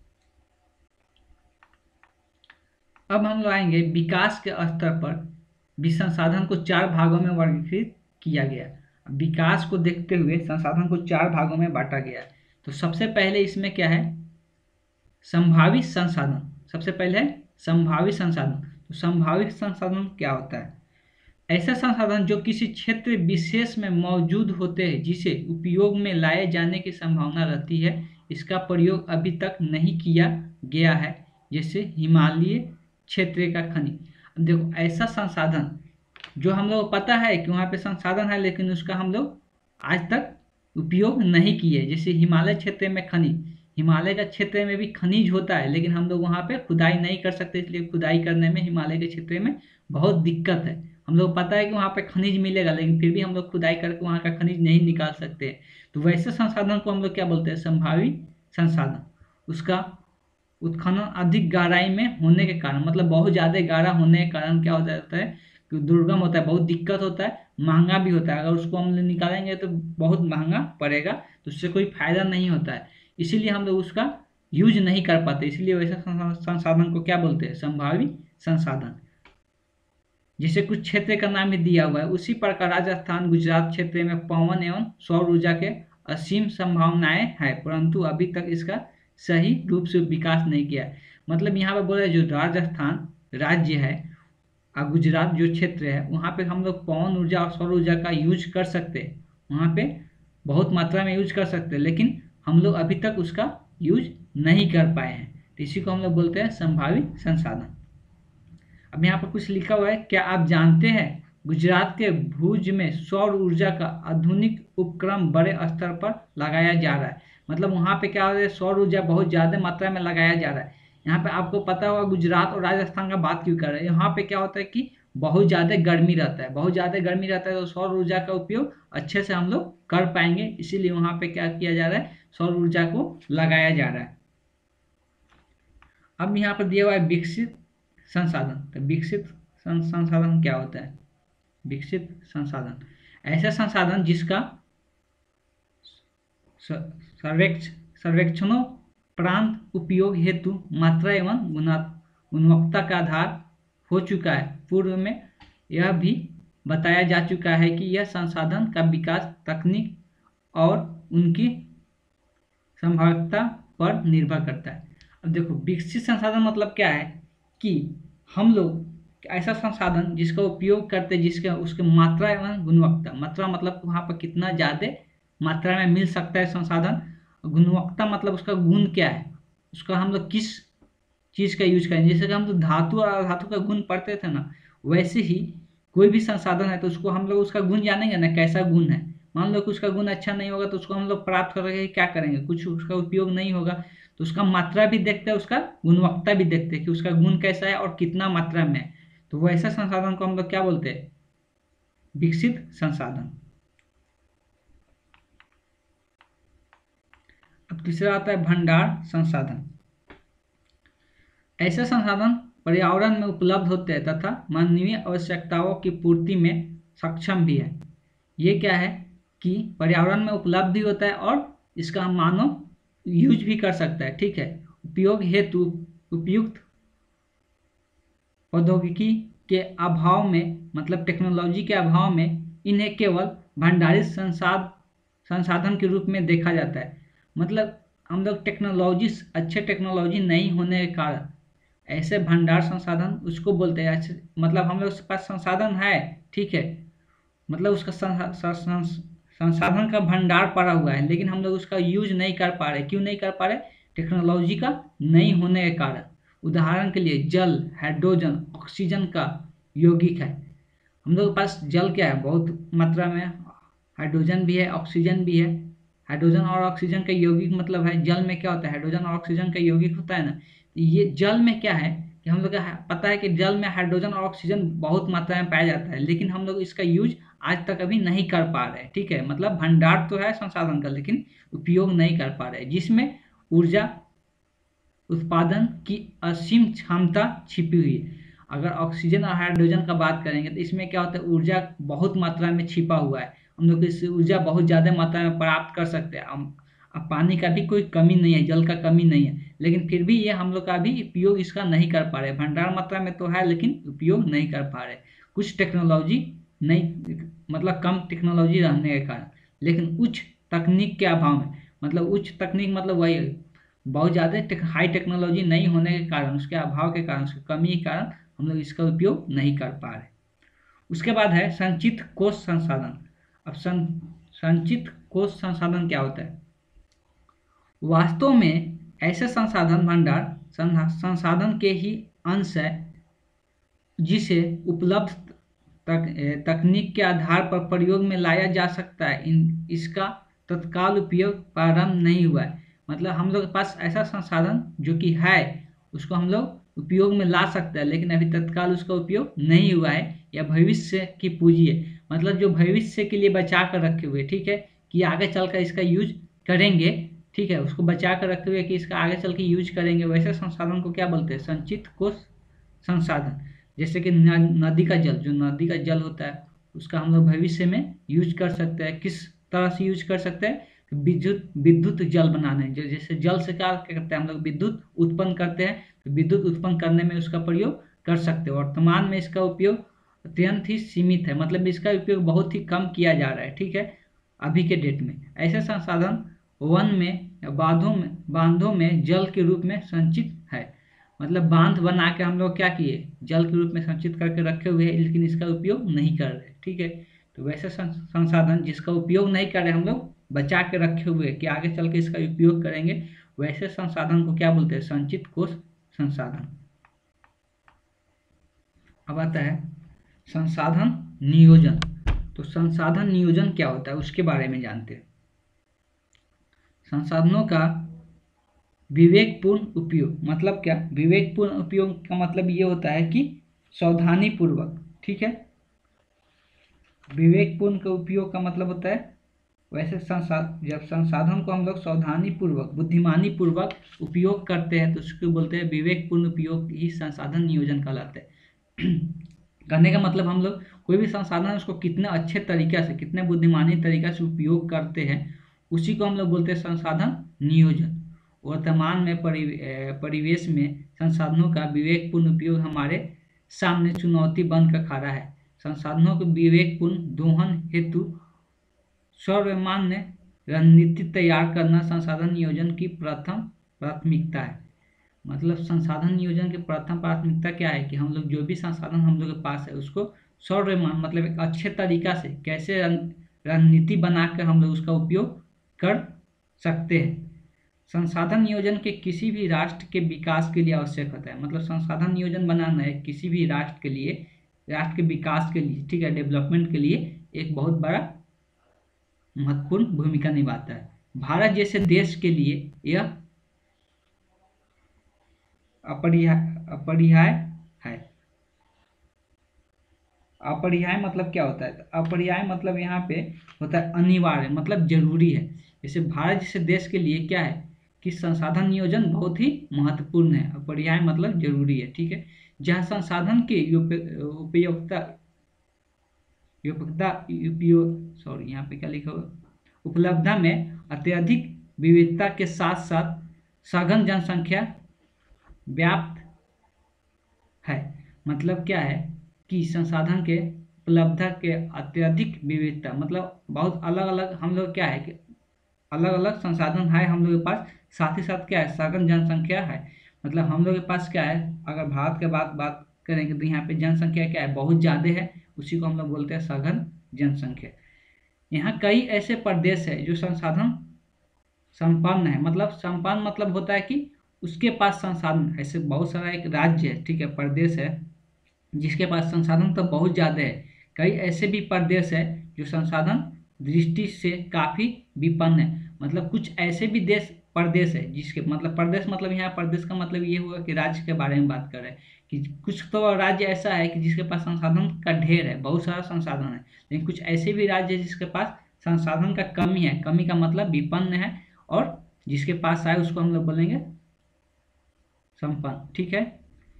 अब हम लोग आएंगे विकास के स्तर पर भी संसाधन को चार भागों में वर्गीकृत किया गया। विकास को देखते हुए संसाधन को चार भागों में बांटा गया है। तो सबसे पहले इसमें क्या है, संभावित संसाधन, सबसे पहले है संभावित संसाधन। तो संभावित संसाधन क्या होता है, ऐसा संसाधन जो किसी क्षेत्र विशेष में मौजूद होते हैं जिसे उपयोग में लाए जाने की संभावना रहती है, इसका प्रयोग अभी तक नहीं किया गया है, जैसे हिमालय क्षेत्र का खनिज। अब देखो ऐसा संसाधन जो हम लोग पता है कि वहाँ पे संसाधन है लेकिन उसका हम लोग आज तक उपयोग नहीं किए, जैसे हिमालय क्षेत्र में खनिज, हिमालय का क्षेत्र में भी खनिज होता है लेकिन हम लोग वहाँ पे खुदाई नहीं कर सकते, इसलिए खुदाई करने में हिमालय के क्षेत्र में बहुत दिक्कत है। हम लोग पता है कि वहाँ पे खनिज मिलेगा लेकिन फिर भी हम लोग खुदाई करके वहाँ का खनिज नहीं निकाल सकते। तो वैसे संसाधन को हम लोग क्या बोलते हैं, संभावित संसाधन। उसका उत्खनन अधिक गहराई में होने के कारण, मतलब बहुत ज़्यादा गहरा होने के कारण क्या हो जाता है कि दुर्गम होता है, बहुत दिक्कत होता है, महंगा भी होता है। अगर उसको हम निकालेंगे तो बहुत महंगा पड़ेगा, तो उससे कोई फायदा नहीं होता है, इसीलिए हम लोग उसका यूज नहीं कर पाते, इसलिए वैसे संसाधन को क्या बोलते हैं, संभावित संसाधन। जैसे कुछ क्षेत्र का नाम भी दिया हुआ है, उसी प्रकार राजस्थान गुजरात क्षेत्र में पवन एवं सौर ऊर्जा के असीम संभावनाएं हैं, परंतु अभी तक इसका सही रूप से विकास नहीं किया है। मतलब यहाँ पे बोले जो राजस्थान राज्य है और गुजरात जो क्षेत्र है वहाँ पे हम लोग पवन ऊर्जा और सौर ऊर्जा का यूज कर सकते हैं, वहाँ पे बहुत मात्रा में यूज कर सकते हैं, लेकिन हम लोग अभी तक उसका यूज नहीं कर पाए हैं, तो इसी को हम लोग बोलते हैं संभावित संसाधन। अब यहाँ पर कुछ लिखा हुआ है, क्या आप जानते हैं गुजरात के भुज में सौर ऊर्जा का आधुनिक उपक्रम बड़े स्तर पर लगाया जा रहा है। मतलब वहाँ पे क्या हो रहा है, सौर ऊर्जा बहुत ज़्यादा मात्रा में लगाया जा रहा है। यहाँ पे आपको पता होगा गुजरात और राजस्थान का बात क्यों कर रहे हैं, यहाँ पे क्या होता है कि बहुत ज़्यादा गर्मी रहता है, बहुत ज़्यादा गर्मी रहता है, तो सौर ऊर्जा का उपयोग अच्छे से हम लोग कर पाएंगे, इसीलिए वहाँ पे क्या किया जा रहा है, सौर ऊर्जा को लगाया जा रहा है। अब यहाँ पर दिया हुआ है विकसित संसाधन। तो विकसित सं, संसाधन क्या होता है? विकसित संसाधन ऐसा संसाधन जिसका सर्वेक्ष सर्वेक्षणों प्रांत उपयोग हेतु मात्रा एवं गुणवत्ता का आधार हो चुका है। पूर्व में यह भी बताया जा चुका है कि यह संसाधन का विकास तकनीक और उनकी संभाव्यता पर निर्भर करता है। अब देखो, विकसित संसाधन मतलब क्या है कि हम लोग ऐसा संसाधन जिसका उपयोग करते हैं, जिसका उसके मात्रा एवं गुणवत्ता, मात्रा मतलब वहाँ पर कितना ज़्यादा मात्रा में मिल सकता है संसाधन, गुणवत्ता मतलब उसका गुण क्या है, उसका हम लोग किस चीज़ का यूज करें। जैसे कि हम लोग धातु और अधातु का गुण पढ़ते थे ना, वैसे ही कोई भी संसाधन है तो उसको हम लोग उसका गुण जानेंगे ना, कैसा गुण है। मान लो कि उसका गुण अच्छा नहीं होगा तो उसको हम लोग प्राप्त करके क्या करेंगे, कुछ उसका उपयोग नहीं होगा तो उसका मात्रा भी देखते हैं, उसका गुणवत्ता भी देखते हैं कि उसका गुण कैसा है और कितना मात्रा में है। तो वैसा संसाधन को हम लोग क्या बोलते हैं? विकसित संसाधन। अब तीसरा आता है भंडार संसाधन। ऐसे संसाधन पर्यावरण में उपलब्ध होते हैं तथा मानवीय आवश्यकताओं की पूर्ति में सक्षम भी है। ये क्या है कि पर्यावरण में उपलब्ध भी होता है और इसका मानव यूज भी कर सकता है। ठीक है, उपयोग हेतु उपयुक्त प्रौद्योगिकी के अभाव में, मतलब टेक्नोलॉजी के अभाव में, इन्हें केवल भंडारित संसाध संसाधन के रूप में देखा जाता है। मतलब हम लोग टेक्नोलॉजी अच्छे टेक्नोलॉजी नहीं होने के कारण ऐसे भंडार संसाधन उसको बोलते हैं। अच्छे मतलब हम लोग के पास संसाधन है, ठीक है, मतलब उसका संसाधन का भंडार पड़ा हुआ है, लेकिन हम लोग उसका यूज नहीं कर पा रहे। क्यों नहीं कर पा रहे? टेक्नोलॉजी का नहीं होने के कारण। उदाहरण के लिए जल, हाइड्रोजन, ऑक्सीजन का यौगिक है। हम लोग के पास जल क्या है? बहुत मात्रा में हाइड्रोजन भी है, ऑक्सीजन भी है। हाइड्रोजन और ऑक्सीजन का यौगिक मतलब है, जल में क्या होता है? हाइड्रोजन और ऑक्सीजन का यौगिक होता है ना। ये जल में क्या है कि हम लोग को पता है कि जल में हाइड्रोजन और ऑक्सीजन बहुत मात्रा में पाया जाता है, लेकिन हम लोग इसका यूज आज तक अभी नहीं कर पा रहे हैं। ठीक है, मतलब भंडार तो है संसाधन का, लेकिन उपयोग नहीं कर पा रहे, जिसमें ऊर्जा उत्पादन की असीम क्षमता छिपी हुई है। अगर ऑक्सीजन और हाइड्रोजन का बात करेंगे तो इसमें क्या होता है? ऊर्जा बहुत मात्रा में छिपा हुआ है। हम लोग इससे ऊर्जा बहुत ज़्यादा मात्रा में प्राप्त कर सकते हैं। हम अब पानी का भी कोई कमी नहीं है, जल का कमी नहीं है, लेकिन फिर भी ये हम लोग का भी उपयोग इसका नहीं कर पा रहे। भंडार मात्रा में तो है, लेकिन उपयोग नहीं कर पा रहे। कुछ टेक्नोलॉजी नहीं, मतलब कम टेक्नोलॉजी रहने के कारण, लेकिन उच्च तकनीक के अभाव में, मतलब उच्च तकनीक मतलब वही बहुत ज़्यादा टेक, हाई टेक्नोलॉजी नहीं होने के कारण, उसके अभाव के कारण, उसकी कमी के कारण हम लोग इसका उपयोग नहीं कर पा रहे। उसके बाद है संचित कोष संसाधन। अब सं, संचित कोष संसाधन क्या होता है? वास्तव में ऐसे संसाधन भंडार संसाधन के ही अंश है जिसे उपलब्ध तक, तकनीक के आधार पर प्रयोग में लाया जा सकता है। इन इसका तत्काल उपयोग प्रारंभ नहीं हुआ है। मतलब हम लोग के पास ऐसा संसाधन जो कि है, उसको हम लोग उपयोग में ला सकते हैं, लेकिन अभी तत्काल उसका उपयोग नहीं हुआ है, या भविष्य की पूंजी है, मतलब जो भविष्य के लिए बचा कर रखे हुए, ठीक है, कि आगे चलकर इसका यूज करेंगे। ठीक है, उसको बचा कर रखते हुए कि इसका आगे चल के यूज करेंगे, वैसे संसाधन को क्या बोलते हैं? संचित कोष संसाधन। जैसे कि नदी का जल, जो नदी का जल होता है उसका हम लोग भविष्य में यूज कर सकते हैं। किस तरह से यूज कर सकते हैं? विद्युत विद्युत जल बनाने, जो जैसे जल से क्या करते हैं हम लोग? विद्युत उत्पन्न करते हैं, तो विद्युत उत्पन्न करने में उसका प्रयोग कर सकते हैं। वर्तमान में इसका उपयोग अत्यंत ही सीमित है, मतलब इसका उपयोग बहुत ही कम किया जा रहा है। ठीक है, अभी के डेट में ऐसे संसाधन वन में या बांधों में बांधों में जल के रूप में संचित है। मतलब बांध बना के हम लोग क्या किए? जल के रूप में संचित करके रखे हुए हैं, लेकिन इसका उपयोग नहीं कर रहे। ठीक है, तो वैसे संसाधन जिसका उपयोग नहीं कर रहे हम लोग, बचा के रखे हुए कि आगे चल के इसका उपयोग करेंगे, वैसे संसाधन को क्या बोलते हैं? संचित कोष संसाधन। अब आता है संसाधन नियोजन। तो संसाधन नियोजन क्या होता है उसके बारे में जानते हैं। संसाधनों का विवेकपूर्ण उपयोग मतलब क्या? विवेकपूर्ण उपयोग का मतलब ये होता है कि सावधानी पूर्वक। ठीक है, विवेकपूर्ण का उपयोग का मतलब होता है वैसे संसाधन जब संसाधन को हम लोग सावधानी पूर्वक बुद्धिमानी पूर्वक उपयोग करते हैं तो उसको बोलते हैं विवेकपूर्ण उपयोग ही संसाधन नियोजन कहलाते हैं। कहने का मतलब हम लोग कोई भी संसाधन उसको कितने अच्छे तरीके से कितने बुद्धिमानी तरीके से उपयोग करते हैं उसी को हम लोग बोलते हैं संसाधन नियोजन। वर्तमान में परि परिवेश में संसाधनों का विवेकपूर्ण उपयोग हमारे सामने चुनौती बनकर खड़ा है। संसाधनों के विवेकपूर्ण दोहन हेतु सर्वमान्य रणनीति तैयार करना संसाधन नियोजन की प्रथम प्राथमिकता है। मतलब संसाधन नियोजन की प्रथम प्राथमिकता क्या है कि हम लोग जो भी संसाधन हम लोग के पास है उसको सर्वमान मतलब एक अच्छे तरीका से कैसे रणनीति बनाकर हम लोग उसका उपयोग कर सकते हैं। संसाधन नियोजन के किसी भी राष्ट्र के विकास के लिए आवश्यक होता है। मतलब संसाधन नियोजन बनाना है किसी भी राष्ट्र के लिए, राष्ट्र के विकास के लिए, ठीक है, डेवलपमेंट के लिए एक बहुत बड़ा महत्वपूर्ण भूमिका निभाता है। भारत जैसे देश के लिए यह अपरिहार्य अपरिहार्य है। अपरिहार्य मतलब क्या होता है? अपरिहार्य मतलब यहाँ पे होता है अनिवार्य, मतलब जरूरी है। जैसे भारत जैसे देश के लिए क्या है कि संसाधन नियोजन बहुत ही महत्वपूर्ण है। अपरिहार्य मतलब जरूरी है, ठीक है। जहाँ संसाधन की उपयोगिता उपयोगिता उपयोग सॉरी यहाँ पे क्या लिखा हुआ उपलब्धता में अत्यधिक विविधता के साथ साथ सघन जनसंख्या व्याप्त है। मतलब क्या है कि संसाधन के उपलब्धता के अत्यधिक विविधता मतलब बहुत अलग अलग हम लोग क्या है कि अलग अलग संसाधन है हम लोग के पास, साथ ही साथ क्या है सघन जनसंख्या है। मतलब हम लोग के पास क्या है, अगर भारत के बात बात करेंगे तो यहाँ पे जनसंख्या क्या है बहुत ज़्यादा है, उसी को हम लोग बोलते हैं सघन जनसंख्या। यहाँ कई ऐसे प्रदेश है जो संसाधन संपन्न है। मतलब संपन्न मतलब होता है कि उसके पास संसाधन, ऐसे बहुत सारा एक राज्य है, ठीक है, प्रदेश है जिसके पास संसाधन तो बहुत ज़्यादा है। कई ऐसे भी प्रदेश है जो संसाधन दृष्टि से काफ़ी विपन्न है। मतलब कुछ ऐसे भी देश प्रदेश है जिसके मतलब प्रदेश मतलब यहाँ प्रदेश का मतलब ये हुआ कि राज्य के बारे में बात कर रहे हैं कि कुछ तो राज्य ऐसा है कि जिसके पास संसाधन का ढेर है, बहुत सारा संसाधन है। लेकिन कुछ ऐसे भी राज्य है जिसके पास संसाधन का कमी है, कमी का मतलब विपन्न है, और जिसके पास आए उसको हम लोग बोलेंगे संपन्न, ठीक है।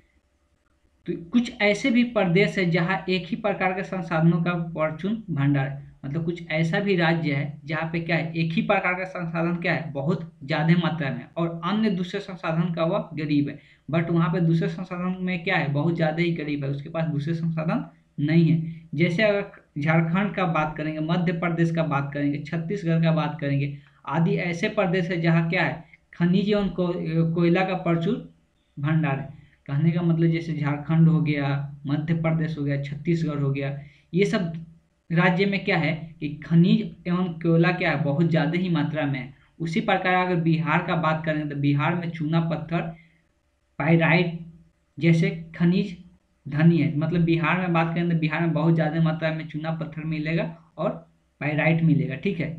तो कुछ ऐसे भी प्रदेश है जहाँ एक ही प्रकार के संसाधनों का प्रचुर भंडार है। मतलब कुछ ऐसा भी राज्य है जहाँ पे क्या है एक ही प्रकार का संसाधन क्या है बहुत ज़्यादा मात्रा में, और अन्य दूसरे संसाधन का वह गरीब है। बट वहाँ पे दूसरे संसाधन में क्या है बहुत ज़्यादा ही गरीब है, उसके पास दूसरे संसाधन नहीं है। जैसे अगर झारखंड का बात करेंगे, मध्य प्रदेश का बात करेंगे, छत्तीसगढ़ का बात करेंगे, आदि ऐसे प्रदेश है जहाँ क्या है खनिज एवं कोयला का प्रचुर भंडार है। कहने का मतलब जैसे झारखंड हो गया, मध्य प्रदेश हो गया, छत्तीसगढ़ हो गया, ये सब राज्य में क्या है कि खनिज एवं कोयला क्या है बहुत ज़्यादा ही मात्रा में है। उसी प्रकार अगर बिहार का बात करें तो बिहार में चूना पत्थर, पाइराइट जैसे खनिज धनी है। मतलब बिहार में बात करें तो बिहार में बहुत ज़्यादा मात्रा में चूना पत्थर मिलेगा और पाइराइट मिलेगा, ठीक है।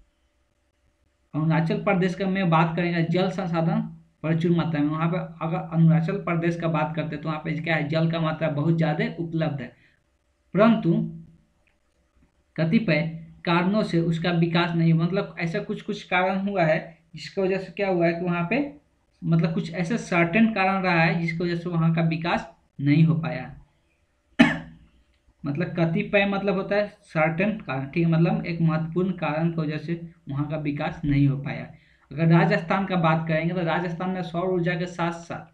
अरुणाचल प्रदेश का में बात करेंगे जल संसाधन प्रचुर मात्रा में, वहाँ पर अगर अरुणाचल प्रदेश का बात करते हैं तो वहाँ पे क्या है जल का मात्रा बहुत ज़्यादा उपलब्ध है, परंतु कतिपय कारणों से उसका विकास नहीं। मतलब ऐसा कुछ कुछ कारण हुआ है जिसकी वजह से क्या हुआ है कि वहाँ पे मतलब कुछ ऐसे सर्टेन कारण रहा है जिसकी वजह से वहाँ का विकास नहीं हो पाया। मतलब कतिपय मतलब होता है सर्टेन कारण, ठीक है, मतलब एक महत्वपूर्ण कारण की वजह से वहाँ का विकास नहीं हो पाया। अगर राजस्थान का बात करेंगे तो राजस्थान में सौर ऊर्जा के साथ साथ,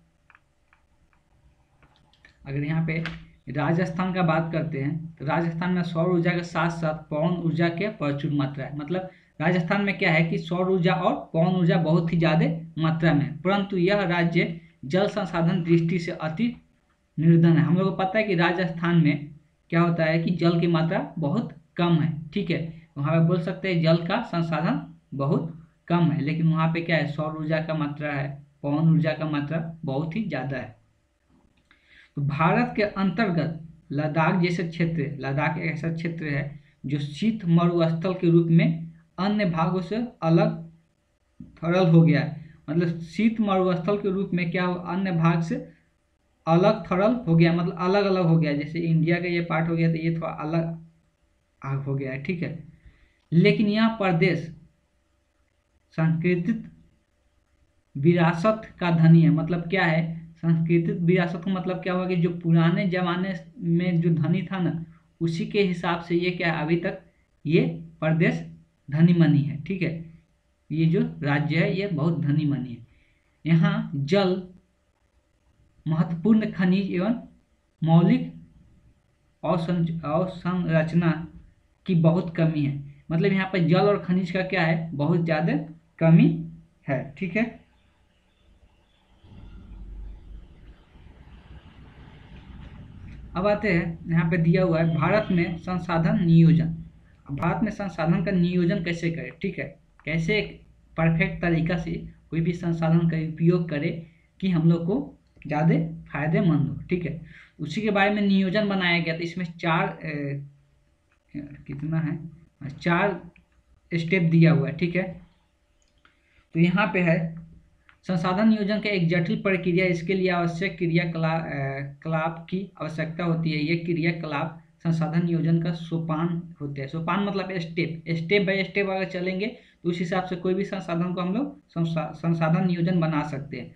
अगर यहाँ पे राजस्थान का बात करते हैं तो राजस्थान में सौर ऊर्जा के साथ साथ पवन ऊर्जा के प्रचुर मात्रा है। मतलब राजस्थान में क्या है कि सौर ऊर्जा और पवन ऊर्जा बहुत ही ज़्यादा मात्रा में है, परंतु यह राज्य जल संसाधन दृष्टि से अति निर्धन है। हम लोग को पता है कि राजस्थान में क्या होता है कि जल की मात्रा बहुत कम है, ठीक है, वहाँ पे बोल सकते हैं जल का संसाधन बहुत कम है, लेकिन वहाँ पे क्या है सौर ऊर्जा का मात्रा है, पवन ऊर्जा का मात्रा बहुत ही ज़्यादा है। तो भारत के अंतर्गत लद्दाख जैसे क्षेत्र, लद्दाख एक ऐसा क्षेत्र है जो शीत मरुस्थल के रूप में अन्य भागों से अलग थरल हो गया है। मतलब शीत मरुस्थल के रूप में क्या अन्य भाग से अलग थरल हो गया, मतलब अलग अलग हो गया। जैसे इंडिया का ये पार्ट हो गया तो ये थोड़ा अलग आग हो गया है, ठीक है। लेकिन यह प्रदेश सांस्कृतिक विरासत का धनी है। मतलब क्या है, सांस्कृतिक विरासत का मतलब क्या हुआ कि जो पुराने जमाने में जो धनी था ना, उसी के हिसाब से ये क्या है, अभी तक ये प्रदेश धनी मनी है। ठीक है, ये जो राज्य है ये बहुत धनी मनी है। यहाँ जल, महत्वपूर्ण खनिज एवं मौलिक अवसंरचना की बहुत कमी है। मतलब यहाँ पर जल और खनिज का क्या है, बहुत ज्यादा कमी है। ठीक है, अब आते हैं यहाँ पे दिया हुआ है भारत में संसाधन नियोजन। अब भारत में संसाधन का नियोजन कैसे करें, ठीक है, कैसे एक परफेक्ट तरीका से कोई भी संसाधन का उपयोग करें कि हम लोग को ज़्यादा फायदेमंद हो। ठीक है, उसी के बारे में नियोजन बनाया गया। तो इसमें चार ए, कितना है, चार स्टेप दिया हुआ है। ठीक है, तो यहाँ पे है संसाधन नियोजन का एक जटिल प्रक्रिया, इसके लिए आवश्यक क्रियाकलाप की आवश्यकता होती है। ये क्रियाकलाप संसाधन नियोजन का सोपान होते हैं। सोपान मतलब स्टेप, स्टेप बाय स्टेप अगर चलेंगे तो उस हिसाब से कोई भी संसाधन को हम लोग संसाधन नियोजन बना सकते हैं।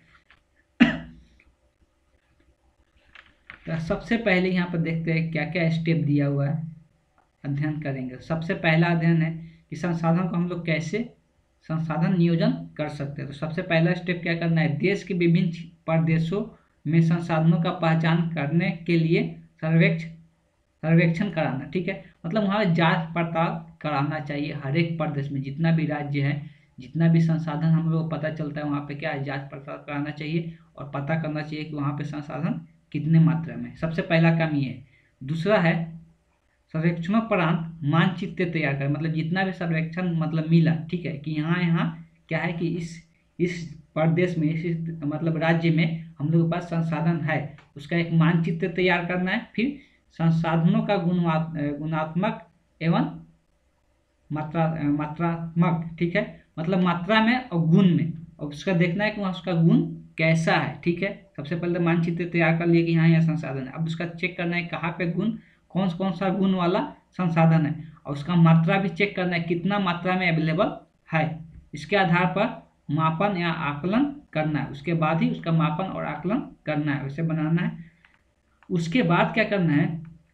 तो सबसे पहले यहाँ पर देखते हैं क्या क्या स्टेप दिया हुआ है, अध्ययन करेंगे। सबसे पहला अध्ययन है कि संसाधन को हम लोग कैसे संसाधन नियोजन कर सकते हैं। तो सबसे पहला स्टेप क्या करना है, देश के विभिन्न प्रदेशों में संसाधनों का पहचान करने के लिए सर्वेक्षण सर्वेक्षण कराना। ठीक है, मतलब वहाँ जांच पड़ताल कराना चाहिए। हर एक प्रदेश में जितना भी राज्य है, जितना भी संसाधन हम लोग को पता चलता है, वहाँ पे क्या है, जांच पड़ताल कराना चाहिए और पता करना चाहिए कि वहाँ पे संसाधन कितने मात्रा में। सबसे पहला काम ये है। दूसरा है सर्वेक्षणोपरांत मानचित्र तैयार कर, मतलब जितना भी सर्वेक्षण मतलब मिला, ठीक है, कि यहाँ यहाँ क्या है कि इस इस प्रदेश में, इस मतलब राज्य में हम लोग के पास संसाधन है, उसका एक मानचित्र तैयार करना है। फिर संसाधनों का गुणात्मक एवं मात्रा मात्रात्मक, ठीक है, मतलब मात्रा में और गुण में, और उसका देखना है कि वहाँ उसका गुण कैसा है। ठीक है, सबसे पहले मानचित्र तैयार कर लिए कि यहाँ यहाँ संसाधन है। अब उसका चेक करना है कहाँ पे गुण, कौन कौन सा गुण वाला संसाधन है, और उसका मात्रा भी चेक करना है कितना मात्रा में अवेलेबल है। इसके आधार पर मापन या आकलन करना है, उसके बाद ही उसका मापन और आकलन करना है, उसे बनाना है। उसके बाद क्या करना है,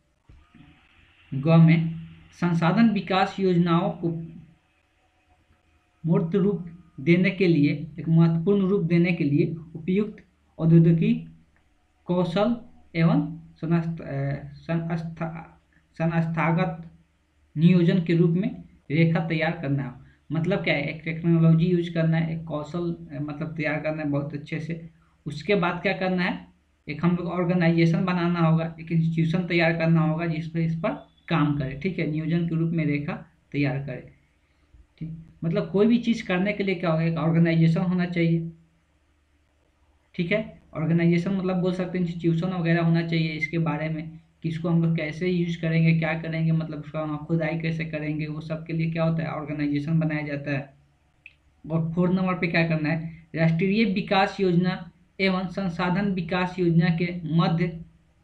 ग में संसाधन विकास योजनाओं को मूर्त रूप देने के लिए, एक महत्वपूर्ण रूप देने के लिए उपयुक्त औद्योगिक कौशल एवं संस्थागत नियोजन के रूप में रेखा तैयार करना है। मतलब क्या है, एक टेक्नोलॉजी यूज करना है, एक कौशल मतलब तैयार करना है बहुत अच्छे से। उसके बाद क्या करना है, एक हम लोग ऑर्गेनाइजेशन बनाना होगा, एक इंस्टीट्यूशन तैयार करना होगा जिस पर इस पर काम करे। ठीक है, नियोजन के रूप में रेखा तैयार करे। ठीक, मतलब कोई भी चीज़ करने के लिए क्या होगा, एक ऑर्गेनाइजेशन होना चाहिए। ठीक है, ऑर्गेनाइजेशन मतलब बोल सकते हैं इंस्टीट्यूशन वगैरह होना चाहिए इसके बारे में, कि इसको हम लोग कैसे यूज करेंगे, क्या करेंगे, मतलब उसका हम खुदाई कैसे करेंगे, वो सब के लिए क्या होता है, ऑर्गेनाइजेशन बनाया जाता है। और फोर्थ नंबर पे क्या करना है, राष्ट्रीय विकास योजना एवं संसाधन विकास योजना के मध्य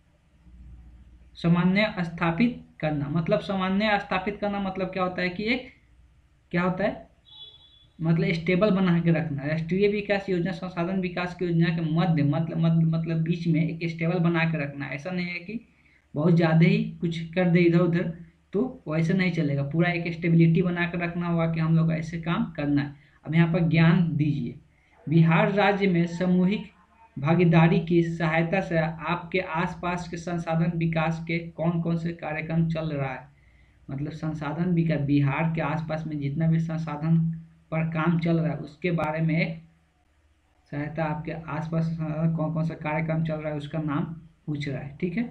समन्वय स्थापित करना। मतलब समन्वय स्थापित करना मतलब क्या होता है कि एक क्या होता है, मतलब स्टेबल बना के रखना। राष्ट्रीय विकास योजना संसाधन विकास की योजना के मध्य मतलब मतलब मतलब बीच में एक स्टेबल बना के रखना। ऐसा नहीं है कि बहुत ज़्यादा ही कुछ कर दे इधर उधर, तो वैसे नहीं चलेगा। पूरा एक स्टेबिलिटी बना कर रखना होगा कि हम लोग ऐसे काम करना है। अब यहाँ पर ज्ञान दीजिए। बिहार राज्य में सामूहिक भागीदारी की सहायता से आपके आसपास के संसाधन विकास के कौन कौन से कार्यक्रम चल रहा है। मतलब संसाधन विकास, बिहार के आसपास में जितना भी संसाधन पर काम चल रहा है उसके बारे में एक सहायता, आपके आसपास कौन कौन सा कार्यक्रम चल रहा है उसका नाम पूछ रहा है। ठीक है,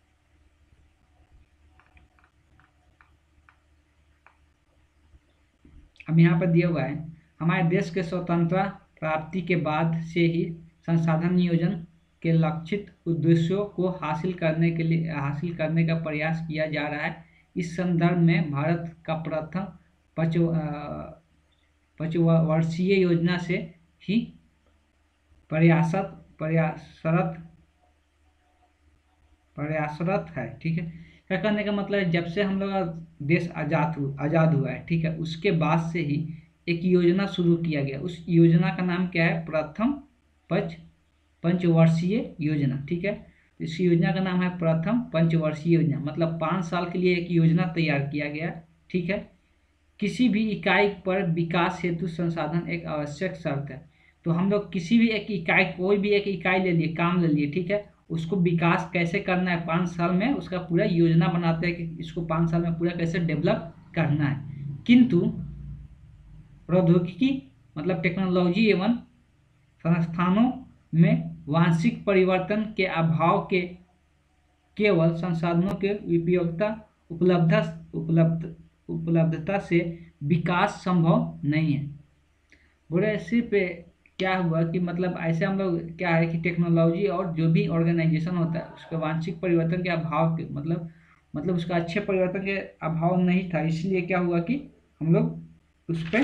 अब यहाँ पर दिया हुआ है, हमारे देश के स्वतंत्रता प्राप्ति के बाद से ही संसाधन नियोजन के लक्षित उद्देश्यों को हासिल करने के लिए हासिल करने का प्रयास किया जा रहा है। इस संदर्भ में भारत का प्रथम पच पंचवर्षीय योजना से ही प्रयासरत प्रयासरत प्रयासरत है। ठीक है, का कहने का मतलब है जब से हम लोग का देश आजाद हु आज़ाद हुआ है, ठीक है, उसके बाद से ही एक योजना शुरू किया गया। उस योजना का नाम क्या है? प्रथम पंच पंचवर्षीय योजना, ठीक है। इस योजना का नाम है प्रथम पंचवर्षीय योजना, मतलब पाँच साल के लिए एक योजना तैयार किया गया, ठीक है। किसी भी इकाई पर विकास हेतु संसाधन एक आवश्यक शर्त है। तो हम लोग किसी भी एक इकाई, कोई भी एक इकाई ले लिए, काम ले लिए, ठीक है, उसको विकास कैसे करना है पाँच साल में, उसका पूरा योजना बनाते हैं कि इसको पाँच साल में पूरा कैसे डेवलप करना है। किंतु प्रौद्योगिकी मतलब टेक्नोलॉजी एवं संस्थानों में वांछित परिवर्तन के अभाव के केवल संसाधनों के उपयोगिता उपलब्ध उपलब्ध उपलब्धता से विकास संभव नहीं है। बोले सिर्फ क्या हुआ कि मतलब ऐसे हम लोग क्या है कि टेक्नोलॉजी और जो भी ऑर्गेनाइजेशन होता है उसके वांछित परिवर्तन के अभाव के मतलब मतलब उसका अच्छे परिवर्तन के अभाव नहीं था, इसलिए क्या हुआ कि हम लोग उस पर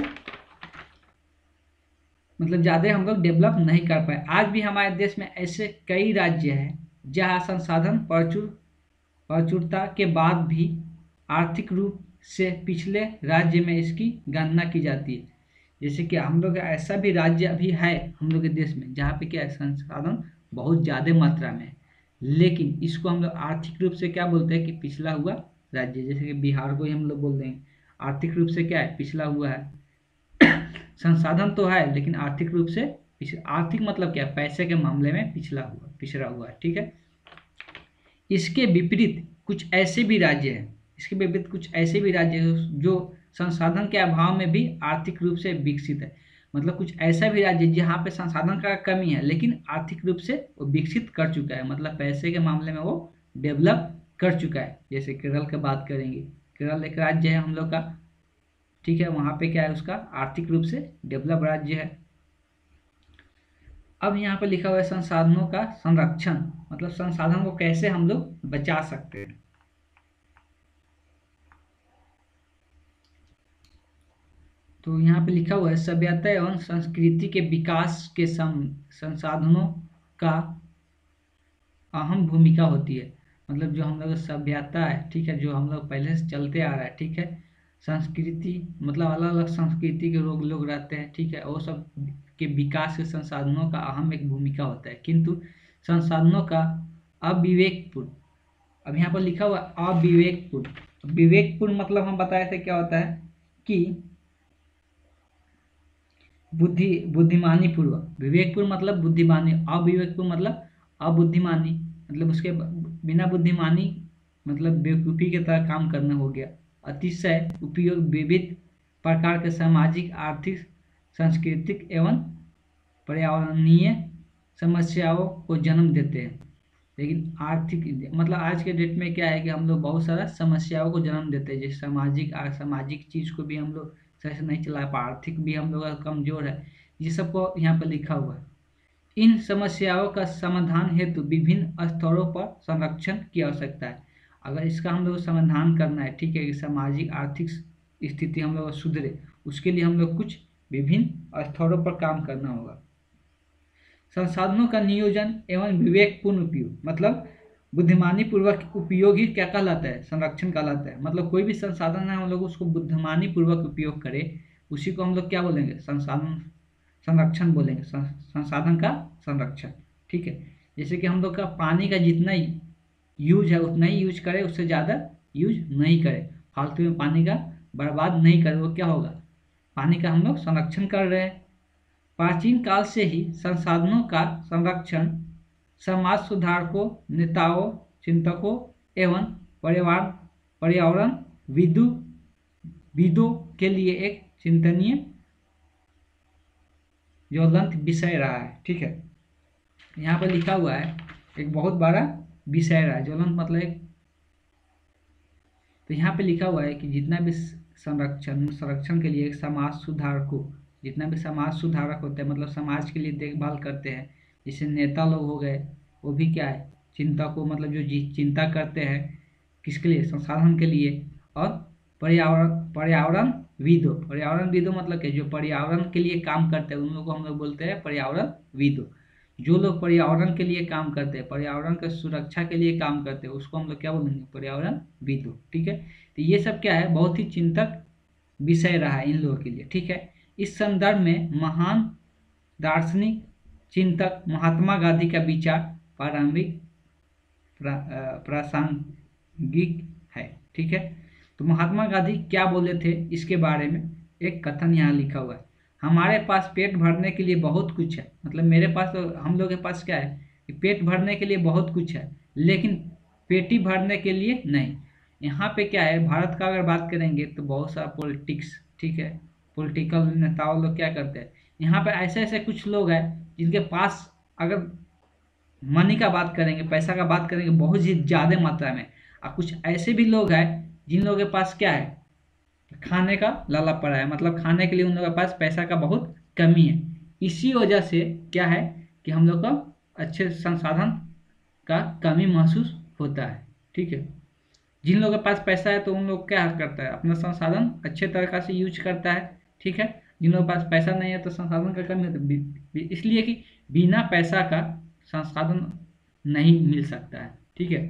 मतलब ज़्यादा हम लोग डेवलप नहीं कर पाए। आज भी हमारे देश में ऐसे कई राज्य हैं जहाँ संसाधन प्रचुर प्रचुरता के बाद भी आर्थिक रूप से पिछले राज्य में इसकी गणना की जाती है। जैसे कि हम लोग का ऐसा भी राज्य अभी है हम लोग के देश में जहाँ पे क्या है, संसाधन बहुत ज़्यादा मात्रा में है, लेकिन इसको हम लोग आर्थिक रूप से क्या बोलते हैं कि पिछड़ा हुआ राज्य। जैसे कि बिहार को ही हम लोग बोल देंगे आर्थिक रूप से क्या है, पिछड़ा हुआ है। संसाधन तो है लेकिन आर्थिक रूप से पिछड़ा। आर्थिक मतलब क्या, पैसे के मामले में पिछड़ा हुआ पिछड़ा हुआ है, ठीक है। इसके विपरीत कुछ ऐसे भी राज्य हैं इसके विपरीत कुछ ऐसे भी राज्य हैं जो संसाधन के अभाव में भी आर्थिक रूप से विकसित है। मतलब कुछ ऐसा भी राज्य जहाँ पे संसाधन का कमी है लेकिन आर्थिक रूप से वो विकसित कर चुका है, मतलब पैसे के मामले में वो डेवलप कर चुका है। जैसे केरल की बात करेंगे, केरल एक राज्य है हम लोग का, ठीक है, वहाँ पे क्या है, उसका आर्थिक रूप से डेवलप राज्य है। अब यहाँ पे लिखा हुआ है संसाधनों का संरक्षण, मतलब संसाधन को कैसे हम लोग बचा सकते हैं। तो यहाँ पे लिखा हुआ है सभ्यता एवं संस्कृति के विकास के संसाधनों का अहम भूमिका होती है। मतलब जो हम लोग सभ्यता है, ठीक है, जो हम लोग पहले से चलते आ रहा है, ठीक है, संस्कृति मतलब अलग अलग संस्कृति के लोग लोग रहते हैं, ठीक है, वो सब के विकास के संसाधनों का अहम एक भूमिका होता है। किंतु संसाधनों का अविवेकपूर्ण, अब यहाँ पर लिखा हुआ अविवेकपूर्ण, विवेकपूर्ण मतलब हम बताए थे क्या होता है कि बुद्धि बुद्धिमानी पूर्वक, विवेकपूर्ण मतलब बुद्धिमानी, अविवेकपूर्ण मतलब अबुद्धिमानी, मतलब उसके बिना बुद्धिमानी मतलब बेवकूफ़ी की तरह काम करना हो गया। अतिशय उपयोग विविध प्रकार के सामाजिक आर्थिक सांस्कृतिक एवं पर्यावरणीय समस्याओं को जन्म देते हैं। लेकिन आर्थिक मतलब आज के डेट में क्या है कि हम लोग बहुत सारा समस्याओं को जन्म देते हैं, जैसे सामाजिक सामाजिक चीज़ को भी हम लोग सही से नहीं चला पा, आर्थिक भी हम लोग का कमजोर है, ये सबको यहाँ पर लिखा हुआ है। इन समस्याओं का समाधान हेतु विभिन्न स्तरों पर संरक्षण की आवश्यकता है। अगर इसका हम लोग समाधान करना है, ठीक है, कि सामाजिक आर्थिक स्थिति हम लोग सुधरे, उसके लिए हम लोग कुछ विभिन्न स्तरों पर काम करना होगा। संसाधनों का नियोजन एवं विवेकपूर्ण उपयोग, मतलब बुद्धिमानी पूर्वक उपयोग ही क्या कहलाता है, संरक्षण कहलाता है। मतलब कोई भी संसाधन है हम लोग उसको बुद्धिमानी पूर्वक उपयोग करें, उसी को हम लोग क्या बोलेंगे, संसाधन संरक्षण बोलेंगे, संसाधन का संरक्षण, ठीक है। जैसे कि हम लोग का पानी का जितना यूज है उतना ही यूज करें, उससे ज़्यादा यूज नहीं करें, फालतू में पानी का बर्बाद नहीं करें, वो क्या होगा, पानी का हम लोग संरक्षण कर रहे हैं। प्राचीन काल से ही संसाधनों का संरक्षण समाज सुधारकों, नेताओं, चिंतकों एवं पर्यावरण पर्यावरण विदु विदों के लिए एक चिंतनीय ज्वलंत विषय रहा है, ठीक है। यहाँ पर लिखा हुआ है एक बहुत बड़ा विषय रहा है, ज्वलंत मतलब एक, तो यहाँ पे लिखा हुआ है कि जितना भी संरक्षण संरक्षण के लिए एक समाज सुधारकों, जितना भी समाज सुधारक होते हैं मतलब समाज के लिए देखभाल करते हैं, जैसे नेता लोग हो गए, वो भी क्या है, चिंतकों मतलब जो चिंता करते हैं किसके लिए, संसाधन के लिए, और पर्यावरण पर्यावरण विदो, पर्यावरण विदो मतलब क्या, जो पर्यावरण के लिए काम करते हैं उन लोगों को हम लोग बोलते हैं पर्यावरण विदो। जो लोग पर्यावरण के लिए काम करते हैं, पर्यावरण की सुरक्षा के लिए काम करते हैं, उसको हम लोग क्या बोलेंगे, पर्यावरणविद लोग। ठीक है, तो ये सब क्या है, बहुत ही चिंतक विषय रहा है इन लोगों के लिए। ठीक है, इस संदर्भ में महान दार्शनिक चिंतक महात्मा गांधी का विचार प्रारंभिक प्रा, अ, प्रासंगिक है। ठीक है, तो महात्मा गांधी क्या बोले थे इसके बारे में एक कथन यहाँ लिखा हुआ है। हमारे पास पेट भरने के लिए बहुत कुछ है, मतलब मेरे पास तो, हम लोग के पास क्या है कि पेट भरने के लिए बहुत कुछ है, लेकिन पेटी भरने के लिए नहीं। यहाँ पे क्या है, भारत का अगर बात करेंगे तो बहुत सारा पॉलिटिक्स, ठीक है, पॉलिटिकल नेताओं लोग क्या करते हैं, यहाँ पे ऐसे ऐसे कुछ लोग हैं जिनके पास अगर मनी का बात करेंगे, पैसा का बात करेंगे बहुत ही ज़्यादा मात्रा में, और कुछ ऐसे भी लोग हैं जिन लोगों के पास क्या है, खाने का लाला पड़ा है, मतलब खाने के लिए उन लोगों के पास पैसा का बहुत कमी है। इसी वजह से क्या है कि हम लोग का अच्छे संसाधन का कमी महसूस होता है। ठीक है, जिन लोगों के पास पैसा है तो उन लोग क्या करता है, अपना संसाधन अच्छे तरीका से यूज करता है। ठीक है, जिन लोगों के पास पैसा नहीं है तो संसाधन का कमी होता है, इसलिए कि बिना पैसा का संसाधन नहीं मिल सकता है। ठीक है,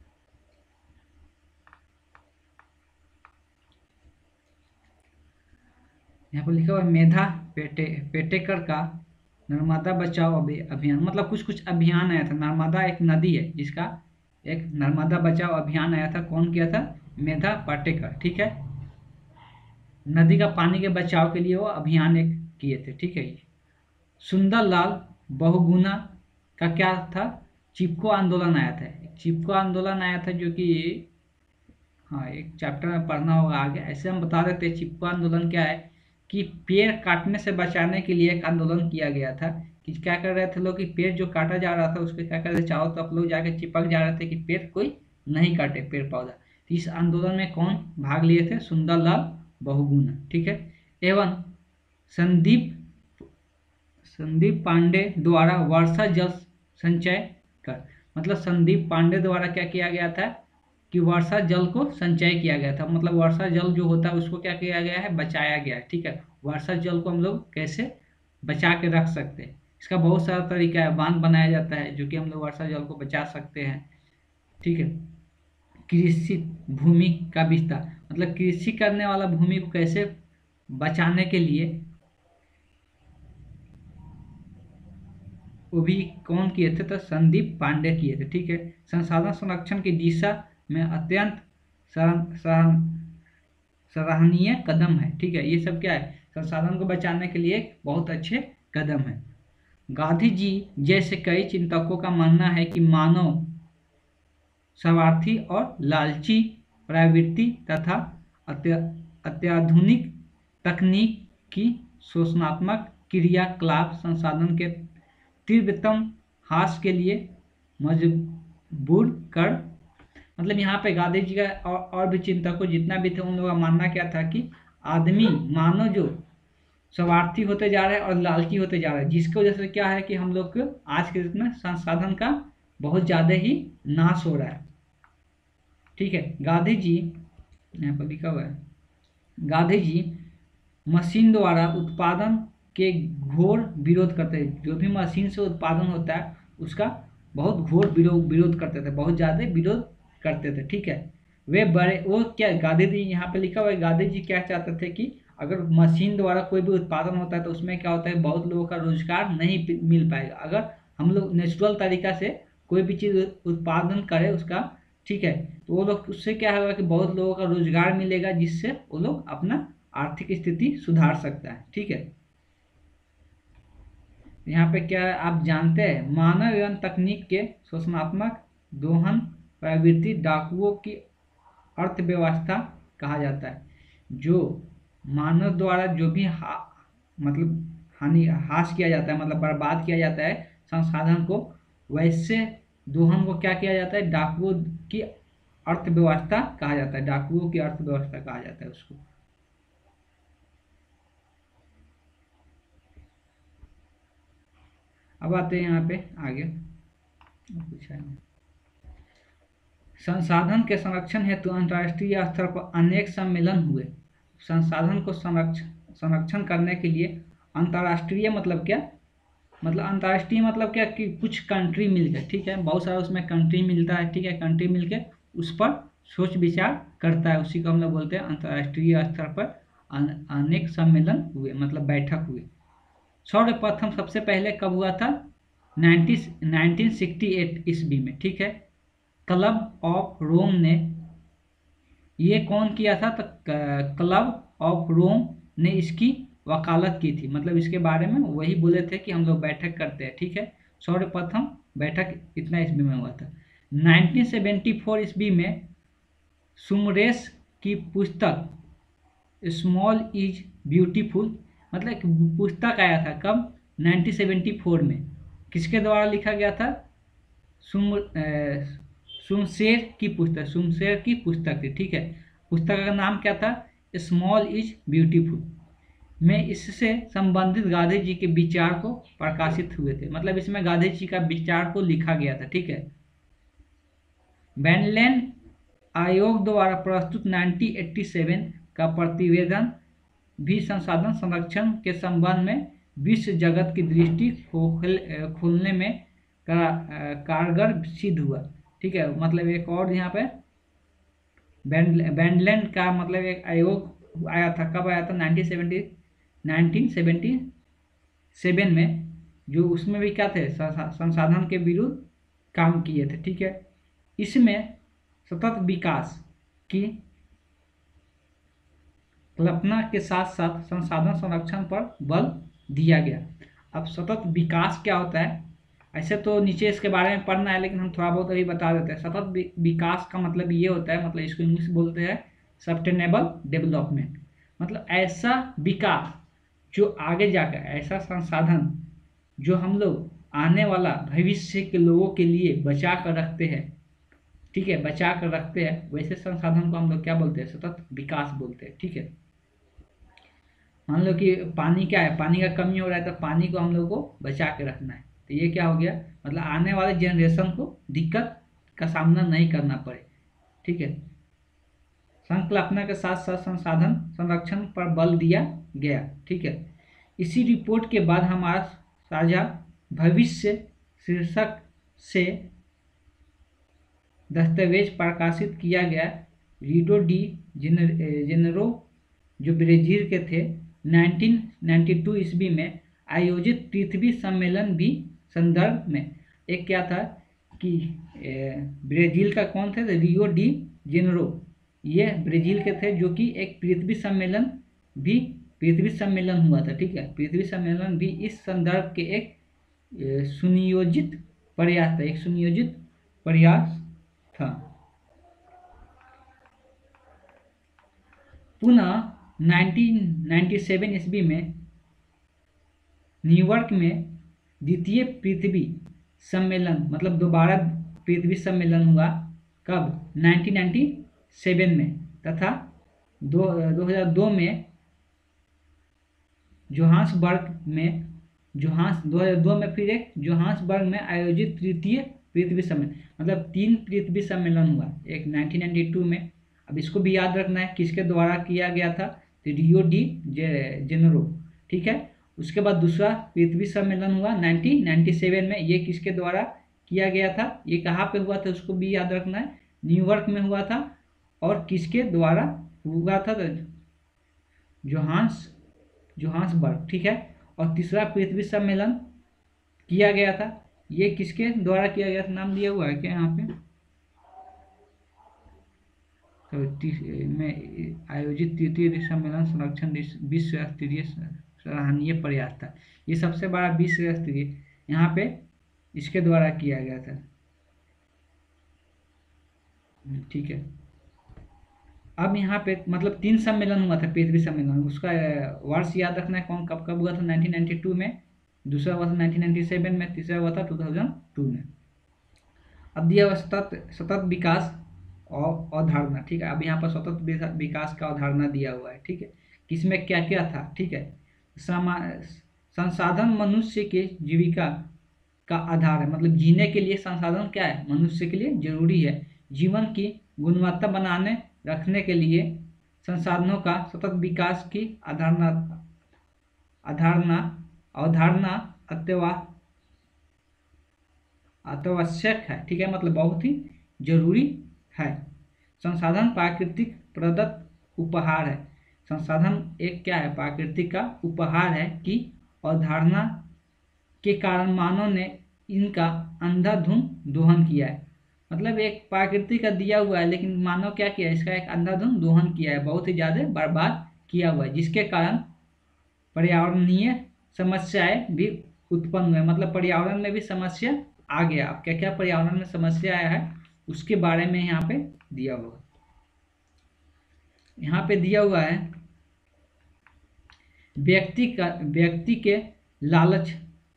यहाँ पर लिखा हुआ है मेधा पेटे पेटेकर का नर्मदा बचाओ अभियान, मतलब कुछ कुछ अभियान आया था। नर्मदा एक नदी है जिसका एक नर्मदा बचाओ अभियान आया था, कौन किया था, मेधा पाटेकर। ठीक है, नदी का पानी के बचाव के लिए वो अभियान एक किए थे। ठीक है, सुंदरलाल बहुगुणा का क्या था, चिपको आंदोलन आया था, चिपको आंदोलन आया था जो कि, हाँ एक चैप्टर में पढ़ना होगा आगे। ऐसे हम बता देते हैं चिपको आंदोलन क्या है कि पेड़ काटने से बचाने के लिए एक आंदोलन किया गया था कि क्या कर रहे थे लोग कि पेड़ जो काटा जा रहा था उसके क्या कर रहे थे, चारों तरफ लोग जाके चिपक जा रहे थे कि पेड़ कोई नहीं काटे पेड़ पौधा। तो इस आंदोलन में कौन भाग लिए थे, सुंदरलाल बहुगुणा। ठीक है, एवं संदीप संदीप पांडे द्वारा वर्षा जल संचय कर, मतलब संदीप पांडे द्वारा क्या किया गया था कि वर्षा जल को संचय किया गया था, मतलब वर्षा जल जो होता है उसको क्या किया गया है, बचाया गया है। ठीक है, वर्षा जल को हम लोग कैसे बचा के रख सकते हैं, इसका बहुत सारा तरीका है, बांध बनाया जाता है जो कि हम लोग वर्षा जल को बचा सकते हैं। ठीक है, कृषि भूमि का विस्तार, मतलब कृषि करने वाला भूमि को कैसे बचाने के लिए वो भी कौन किए थे, तो संदीप पांडे किए थे। ठीक है, संसाधन संरक्षण की दिशा में अत्यंत सराहनीय कदम है। ठीक है, ये सब क्या है, संसाधन को बचाने के लिए एक बहुत अच्छे कदम है। गांधी जी जैसे कई चिंतकों का मानना है कि मानव स्वार्थी और लालची प्रवृत्ति तथा अत्याधुनिक तकनीक की शोषणात्मक क्रियाकलाप संसाधन के तीव्रतम ह्रास के लिए मजबूर कर, मतलब यहाँ पे गांधी जी का और, और भी चिंतकों जितना भी थे उन लोगों का मानना क्या था कि आदमी मानव जो स्वार्थी होते जा रहे हैं और लालची होते जा रहे हैं, जिसकी वजह से क्या है कि हम लोग को आज के दिन में संसाधन का बहुत ज़्यादा ही नाश हो रहा है। ठीक है, गांधी जी, यहाँ पर लिखा हुआ है, गांधी जी मशीन द्वारा उत्पादन के घोर विरोध करते हैं, जो भी मशीन से उत्पादन होता है उसका बहुत घोर विरोध विरोध करते थे, बहुत ज़्यादा विरोध करते थे। ठीक है, वे बड़े वो क्या, गांधी जी यहाँ पे लिखा हुआ है, गांधी जी क्या चाहते थे कि अगर मशीन द्वारा कोई भी उत्पादन होता है तो उसमें क्या होता है, बहुत लोगों का रोजगार नहीं मिल पाएगा। अगर हम लोग नेचुरल तरीका से कोई भी चीज़ उत्पादन करें उसका, ठीक है, तो वो लोग उससे क्या होगा कि बहुत लोगों का रोजगार मिलेगा, जिससे वो लोग अपना आर्थिक स्थिति सुधार सकता है। ठीक है, यहाँ पे क्या है, आप जानते हैं मानव एवं तकनीक के शोषणात्मक दोहन प्रवृत्ति डाकुओं की अर्थव्यवस्था कहा जाता है। जो मानव द्वारा जो भी हा, मतलब हानि हास किया जाता है, मतलब बर्बाद किया जाता है संसाधन को, वैसे दोहन को क्या किया जाता है, डाकुओं की अर्थव्यवस्था कहा जाता है, डाकुओं की अर्थव्यवस्था कहा जाता है उसको। अब आते हैं यहाँ पे आगे, पूछा है संसाधन के संरक्षण हेतु अंतर्राष्ट्रीय स्तर पर अनेक सम्मेलन हुए। संसाधन को संरक्षण संरक्षण करने के लिए अंतर्राष्ट्रीय मतलब क्या, मतलब अंतर्राष्ट्रीय मतलब क्या कि कुछ कंट्री मिलकर, ठीक है, बहुत सारा उसमें कंट्री मिलता है, ठीक है, कंट्री मिलकर उस पर सोच विचार करता है, उसी को हम लोग बोलते हैं अंतर्राष्ट्रीय स्तर पर अनेक सम्मेलन हुए, मतलब बैठक हुए। सर्वप्रथम सबसे पहले कब हुआ था? नाइनटीन सिक्सटी एट ईस्वी में, ठीक है। क्लब ऑफ रोम ने, ये कौन किया था? तो क्लब ऑफ रोम ने इसकी वकालत की थी, मतलब इसके बारे में वही बोले थे कि हम लोग बैठक करते हैं, ठीक है। सर्वप्रथम बैठक इतना ईस्वी में हुआ था। नाइनटीन सेवेंटी फोर ईस्वी में सुमरेश की पुस्तक स्मॉल इज ब्यूटीफुल, मतलब एक पुस्तक आया था, कब? नाइनटीन सेवेंटी फोर में। किसके द्वारा लिखा गया था? सुम सुमशेर की पुस्तक, सुमशेर की पुस्तक थी, ठीक है। पुस्तक का नाम क्या था? Small is beautiful. में इससे संबंधित गांधी जी के विचार को प्रकाशित हुए थे, मतलब इसमें गांधी जी का विचार को लिखा गया था, ठीक है। बैंडलैंड आयोग द्वारा प्रस्तुत नाइनटीन एटी सेवन का प्रतिवेदन भी संसाधन संरक्षण के संबंध में विश्व जगत की दृष्टि खोलने में कारगर सिद्ध हुआ, ठीक है। मतलब एक और यहाँ पे बैंडलैंड का मतलब एक आयोग आया था, कब आया था? Nineteen seventy nineteen seventy seven में, जो उसमें भी क्या थे? संसाधन के विरुद्ध काम किए थे, ठीक है। इसमें सतत विकास की कल्पना के साथ साथ संसाधन संरक्षण पर बल दिया गया। अब सतत विकास क्या होता है? ऐसे तो नीचे इसके बारे में पढ़ना है, लेकिन हम थोड़ा बहुत अभी बता देते हैं। सतत विकास का मतलब ये होता है, मतलब इसको इंग्लिश बोलते हैं सस्टेनेबल डेवलपमेंट, मतलब ऐसा विकास जो आगे जाकर, ऐसा संसाधन जो हम लोग आने वाला भविष्य के लोगों के लिए बचा कर रखते हैं, ठीक है, बचा कर रखते हैं, वैसे संसाधन को हम लोग क्या बोलते हैं? सतत विकास बोलते हैं, ठीक है। मान लो कि पानी क्या है, पानी का कमी हो रहा है, तो पानी को हम लोग को बचा के रखना है, तो ये क्या हो गया? मतलब आने वाले जनरेशन को दिक्कत का सामना नहीं करना पड़े, ठीक है। संकल्पना के साथ साथ संसाधन संरक्षण पर बल दिया गया, ठीक है। इसी रिपोर्ट के बाद हमारा साझा भविष्य शीर्षक से दस्तावेज प्रकाशित किया गया। रियो डी जेनेरो जो ब्राजील के थे, नाइनटीन नाइंटी टू ईस्वी में आयोजित पृथ्वी सम्मेलन भी संदर्भ में एक क्या था कि ब्राजील का कौन थे? रियो डी जेनेरो, ये ब्राजील के थे, जो कि एक पृथ्वी सम्मेलन भी पृथ्वी सम्मेलन हुआ था, ठीक है। पृथ्वी सम्मेलन भी इस संदर्भ के एक सुनियोजित प्रयास था, एक सुनियोजित प्रयास था। पुनः नाइनटीन नाइंटी सेवन ईस्वी में न्यूयॉर्क में द्वितीय पृथ्वी सम्मेलन, मतलब दोबारा पृथ्वी सम्मेलन हुआ, कब? नाइनटीन नाइंटी सेवन में, तथा दो दो हजार दो में जोहान्सबर्ग में जोहान्स दो हजार दो में फिर एक जोहान्सबर्ग में आयोजित तृतीय पृथ्वी सम्मेलन, मतलब तीन पृथ्वी सम्मेलन हुआ, एक नाइनटीन नाइंटी टू में। अब इसको भी याद रखना है किसके द्वारा किया गया था? तो रियो डी जेनेरो, ठीक है। उसके बाद दूसरा पृथ्वी सम्मेलन हुआ नाइनटीन नाइंटी सेवन में, ये किसके द्वारा किया गया था? ये कहाँ पे हुआ था उसको भी याद रखना है, न्यूयॉर्क में हुआ था। और किसके द्वारा हुआ था? तो जोहान्स जोहान्सबर्ग, ठीक है। और तीसरा पृथ्वी सम्मेलन किया गया था, ये किसके द्वारा किया गया था? नाम दिया हुआ है क्या यहाँ पे? तो में आयोजित तृतीय सम्मेलन संरक्षण विश्व स्तरीय सराहनीय प्रयास था, ये सबसे बड़ा विश्व स्तरीय यहाँ पे इसके द्वारा किया गया था, ठीक है। अब यहाँ पे मतलब तीन सम्मेलन हुआ था पृथ्वी सम्मेलन, उसका वर्ष याद रखना है, कौन कब कब हुआ था? नाइनटीन नाइंटी टू में, दूसरा हुआ था नाइनटीन नाइंटी सेवन में, तीसरा हुआ था टू थाउजेंड टू में। अब दिया हुआ सतत सतत विकास और अवधारणा, ठीक है। अब यहाँ पर सतत विकास का अवधारणा दिया हुआ है, ठीक है। किसमें क्या क्या था, ठीक है। संसाधन मनुष्य के जीविका का आधार है, मतलब जीने के लिए संसाधन क्या है? मनुष्य के लिए जरूरी है। जीवन की गुणवत्ता बनाने रखने के लिए संसाधनों का सतत विकास की अवधारणा अवधारणा अवधारणा अत्यवा अत्यावश्यक है, ठीक है, मतलब बहुत ही जरूरी है। संसाधन प्राकृतिक प्रदत्त उपहार है। संसाधन एक क्या है, प्राकृतिक का उपहार है कि अवधारणा के कारण मानव ने इनका अंधाधुंध दोहन किया है। मतलब एक प्रकृति का दिया हुआ है, लेकिन मानव क्या किया है, इसका एक अंधाधुंध दोहन किया है, बहुत ही ज्यादा बर्बाद किया हुआ है, जिसके कारण पर्यावरणीय समस्याएं भी उत्पन्न हुए। मतलब पर्यावरण में भी समस्या आ गया। अब क्या क्या पर्यावरण में समस्या आया है उसके बारे में यहाँ पे दिया हुआ यहाँ पे दिया हुआ है। व्यक्ति का व्यक्ति के लालच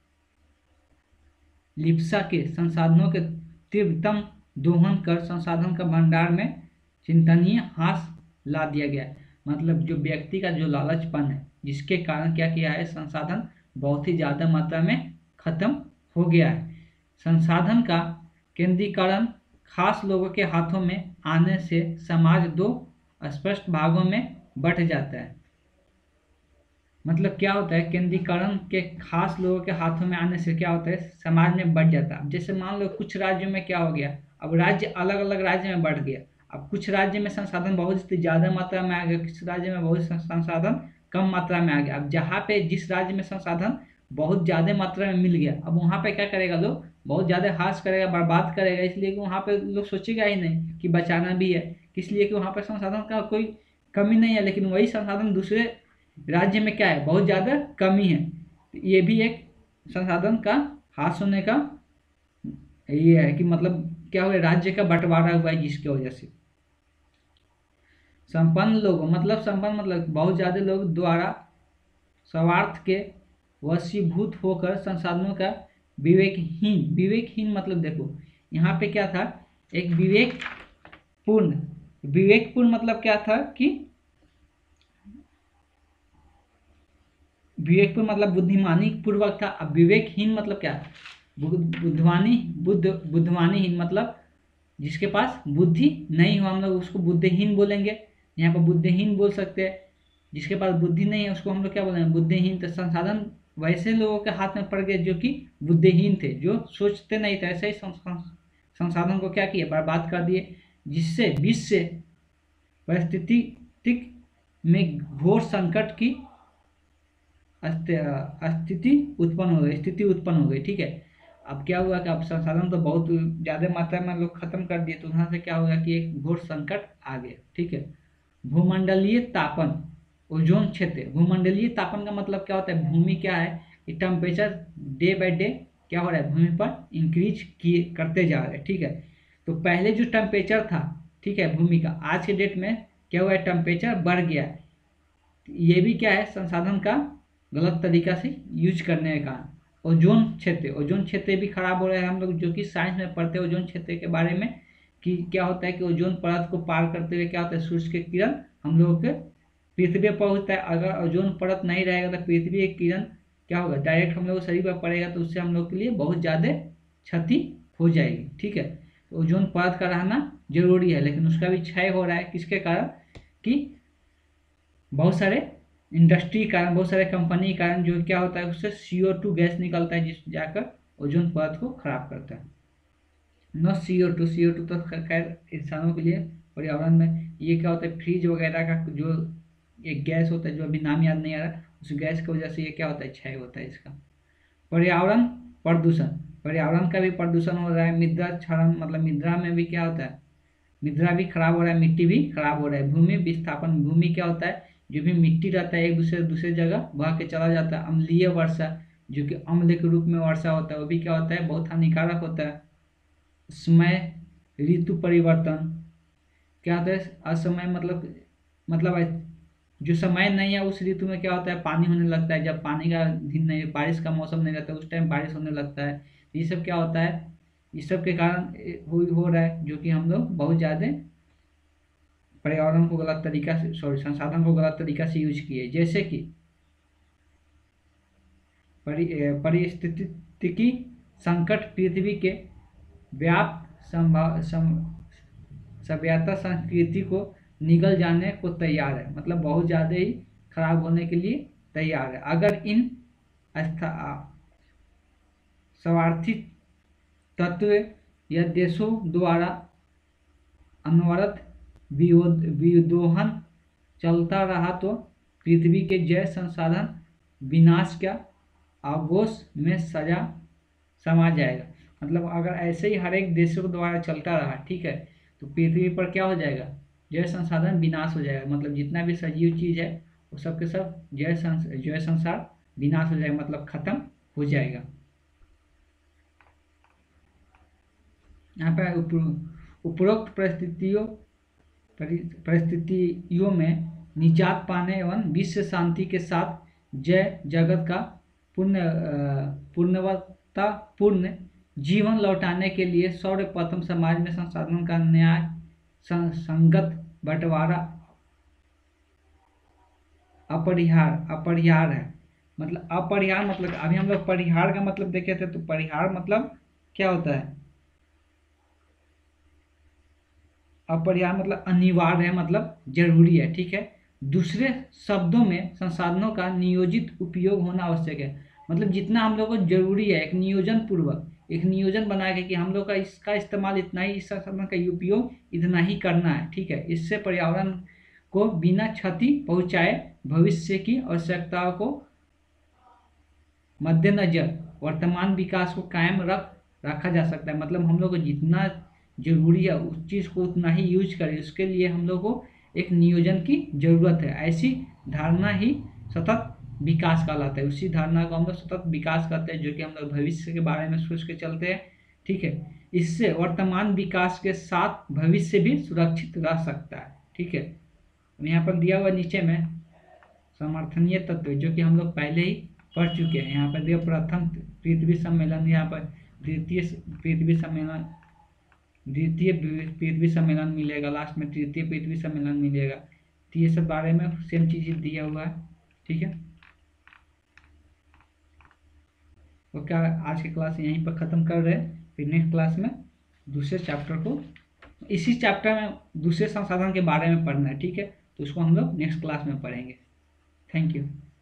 लिप्सा के संसाधनों के तीव्रतम दोहन कर संसाधन का भंडार में चिंतनीय ह्रास ला दिया गया। मतलब जो व्यक्ति का जो लालचपन है, जिसके कारण क्या किया है, संसाधन बहुत ही ज्यादा मात्रा में खत्म हो गया है। संसाधन का केंद्रीकरण खास लोगों के हाथों में आने से समाज दो स्पष्ट भागों में बंट जाता है। मतलब क्या होता है, केंद्रीकरण के खास लोगों के हाथों में आने से क्या होता है, समाज में बढ़ जाता है। जैसे मान लो कुछ राज्यों में क्या हो गया, अब राज्य अलग अलग राज्य में बढ़ गया। अब कुछ राज्य में संसाधन बहुत ज्यादा मात्रा में आ गया, कुछ राज्य में बहुत संसाधन कम मात्रा में आ गया। अब जहाँ पे जिस राज्य में संसाधन बहुत ज्यादा मात्रा में मिल गया, अब वहाँ पे क्या करेगा, लोग बहुत ज्यादा हास करेगा, बर्बाद करेगा, इसलिए कि वहाँ पे लोग सोचेगा ही नहीं कि बचाना भी है, इसलिए कि वहाँ पे संसाधन का कोई कमी नहीं है। लेकिन वही संसाधन दूसरे राज्य में क्या है, बहुत ज्यादा कमी है। ये भी एक संसाधन का हास होने का ये है कि मतलब क्या हुआ, राज्य का बंटवारा हुआ है, जिसकी वजह से संपन्न लोगों मतलब संपन्न मतलब बहुत ज्यादा लोग द्वारा स्वार्थ के वशीभूत होकर संसाधनों का विवेकहीन विवेकहीन मतलब देखो यहाँ पे क्या था, एक विवेकपूर्ण विवेकपूर्ण मतलब क्या था कि विवेकपूर्ण मतलब बुद्धिमानी पूर्वक था। अब विवेकहीन मतलब क्या, बुद्धवानी बुद्ध बुद्धवानीहीन मतलब जिसके पास बुद्धि नहीं हो, हम लोग उसको बुद्धिहीन बोलेंगे। यहाँ पर बुद्धिहीन बोल सकते हैं, जिसके पास बुद्धि नहीं है उसको हम लोग क्या बोलेंगे, बुद्धिहीन। तो संसाधन वैसे लोगों के हाथ में पड़ गए जो कि बुद्धिहीन थे, जो सोचते नहीं थे, ऐसे ही संसाधन को क्या किया, बर्बाद कर दिए, जिससे विश्व परिस्थितिक में घोर संकट की स्थिति उत्पन्न हो गई स्थिति उत्पन्न हो गई ठीक है। अब क्या हुआ कि अब संसाधन तो बहुत ज्यादा मात्रा में लोग खत्म कर दिए, तो वहां से क्या होगा कि एक घोर संकट आ गया ठीक है। भूमंडलीय तापन, ओजोन क्षेत्र। भूमंडलीय तापन का मतलब क्या होता है, भूमि क्या है कि टेम्परेचर डे बाय डे क्या हो रहा है, भूमि पर इंक्रीज किए करते जा रहे हैं ठीक है। तो पहले जो टेम्परेचर था ठीक है भूमि का, आज के डेट में क्या हुआ है, टेम्परेचर बढ़ गया। ये भी क्या है, संसाधन का गलत तरीका से यूज करने का। ओजोन क्षेत्र ओजोन क्षेत्र भी खराब हो रहा है। हम लोग जो कि साइंस में पढ़ते हैं ओजोन क्षेत्र के बारे में कि क्या होता है कि ओजोन परत को पार करते हुए क्या होता है, सूर्य के किरण हम लोगों के पृथ्वी पर पहुंचता है। अगर ओजोन परत नहीं रहेगा तो पृथ्वी के किरण क्या होगा, डायरेक्ट हम लोग शरीर पर पड़ेगा, तो उससे हम लोग के लिए बहुत ज़्यादा क्षति हो जाएगी ठीक है। तो ओजोन परत का रहना जरूरी है, लेकिन उसका भी क्षय हो रहा है, किसके कारण कि बहुत सारे इंडस्ट्री कारण, बहुत सारे कंपनी के कारण जो क्या होता है उससे सी ओ टू गैस निकलता है, जिस जाकर ओजोन परत को खराब करता है। न सी ओ टू सी ओ टू तो खैर इंसानों के लिए पर्यावरण में ये क्या होता है, फ्रिज वगैरह का जो एक गैस होता है जो अभी नाम याद नहीं आ रहा, उस गैस की वजह से ये क्या होता है, क्षय होता है इसका। पर्यावरण प्रदूषण, पर्यावरण का भी प्रदूषण हो रहा है। मृदा क्षरण मतलब मृदा में भी क्या होता है, मृदा भी खराब हो रहा है, मिट्टी भी खराब हो रहा है। भूमि विस्थापन, भूमि क्या होता है, जो भी मिट्टी रहता है एक दूसरे दूसरे जगह बह के चला जाता है। अम्लीय वर्षा, जो कि अम्ल के रूप में वर्षा होता है, वो भी क्या होता है, बहुत हानिकारक होता है। समय ऋतु परिवर्तन क्या होता है, असमय मतलब मतलब जो समय नहीं है उस ऋतु में क्या होता है, पानी होने लगता है। जब पानी का दिन नहीं, बारिश का मौसम नहीं रहता उस टाइम बारिश होने लगता है। ये सब क्या होता है, इस सब के कारण हो, हो रहा है, जो कि हम लोग बहुत ज़्यादा पर्यावरण को गलत तरीका से सॉरी संसाधन को गलत तरीका से यूज किए। जैसे कि परि परिस्थितिकी संकट पृथ्वी के व्याप्त संभाव सभ्यता संस्कृति को निगल जाने को तैयार है, मतलब बहुत ज़्यादा ही खराब होने के लिए तैयार है। अगर इन स्वार्थी तत्व या देशों द्वारा अनवरत विदोहन चलता रहा तो पृथ्वी के जैव संसाधन विनाश का आगोश में सजा समा जाएगा। मतलब अगर ऐसे ही हर एक देशों द्वारा चलता रहा, ठीक है, तो पृथ्वी पर क्या हो जाएगा, जैव संसाधन विनाश हो जाएगा। मतलब जितना भी सजीव चीज है वो सब के सब जैव जैव संसार विनाश हो जाएगा, मतलब खत्म हो जाएगा। यहाँ पर उपरोक्त परिस्थितियों परिस्थितियों में निजात पाने एवं विश्व शांति के साथ जय जगत का पूर्ण पूर्णवत्ता पूर्ण जीवन लौटाने के लिए सर्वप्रथम समाज में संसाधन का न्याय संगत बंटवारा अपरिहार अपरिहार है। मतलब अपरिहार मतलब अभी हम लोग परिहार का मतलब देखे थे, तो परिहार मतलब क्या होता है, अपरिहार मतलब अनिवार्य है, मतलब जरूरी है, ठीक है। दूसरे शब्दों में संसाधनों का नियोजित उपयोग होना आवश्यक है। मतलब जितना हम लोग को जरूरी है, एक नियोजन पूर्वक एक नियोजन बनाया गया कि हम लोग का इसका इस्तेमाल इतना ही, इस संसाधन का उपयोग इतना ही करना है, ठीक है। इससे पर्यावरण को बिना क्षति पहुंचाए भविष्य की आवश्यकताओं को मद्देनजर वर्तमान विकास को कायम रख रखा जा सकता है। मतलब हम लोग को जितना जरूरी है उस चीज़ को उतना ही यूज करें, उसके लिए हम लोग को एक नियोजन की जरूरत है। ऐसी धारणा ही सतत विकास कहलाता है। उसी धारणा को हम लोग सतत विकास कहते हैं, जो कि हम लोग भविष्य के बारे में सोच के चलते हैं, ठीक है। इससे वर्तमान विकास के साथ भविष्य भी सुरक्षित रह सकता है, ठीक है। यहाँ पर दिया हुआ नीचे में समर्थनीय तत्व जो कि हम लोग पहले ही पढ़ चुके हैं। यहाँ पर दिया प्रथम पृथ्वी सम्मेलन, यहाँ पर द्वितीय पृथ्वी सम्मेलन, द्वितीय पृथ्वी सम्मेलन मिलेगा, लास्ट में तृतीय पृथ्वी सम्मेलन मिलेगा। तो ये सब बारे में सेम चीज दिया हुआ है, ठीक है। तो क्या आज की क्लास यहीं पर ख़त्म कर रहे हैं, फिर नेक्स्ट क्लास में दूसरे चैप्टर को, इसी चैप्टर में दूसरे संसाधन के बारे में पढ़ना है, ठीक है। तो उसको हम लोग नेक्स्ट क्लास में पढ़ेंगे। Thank you.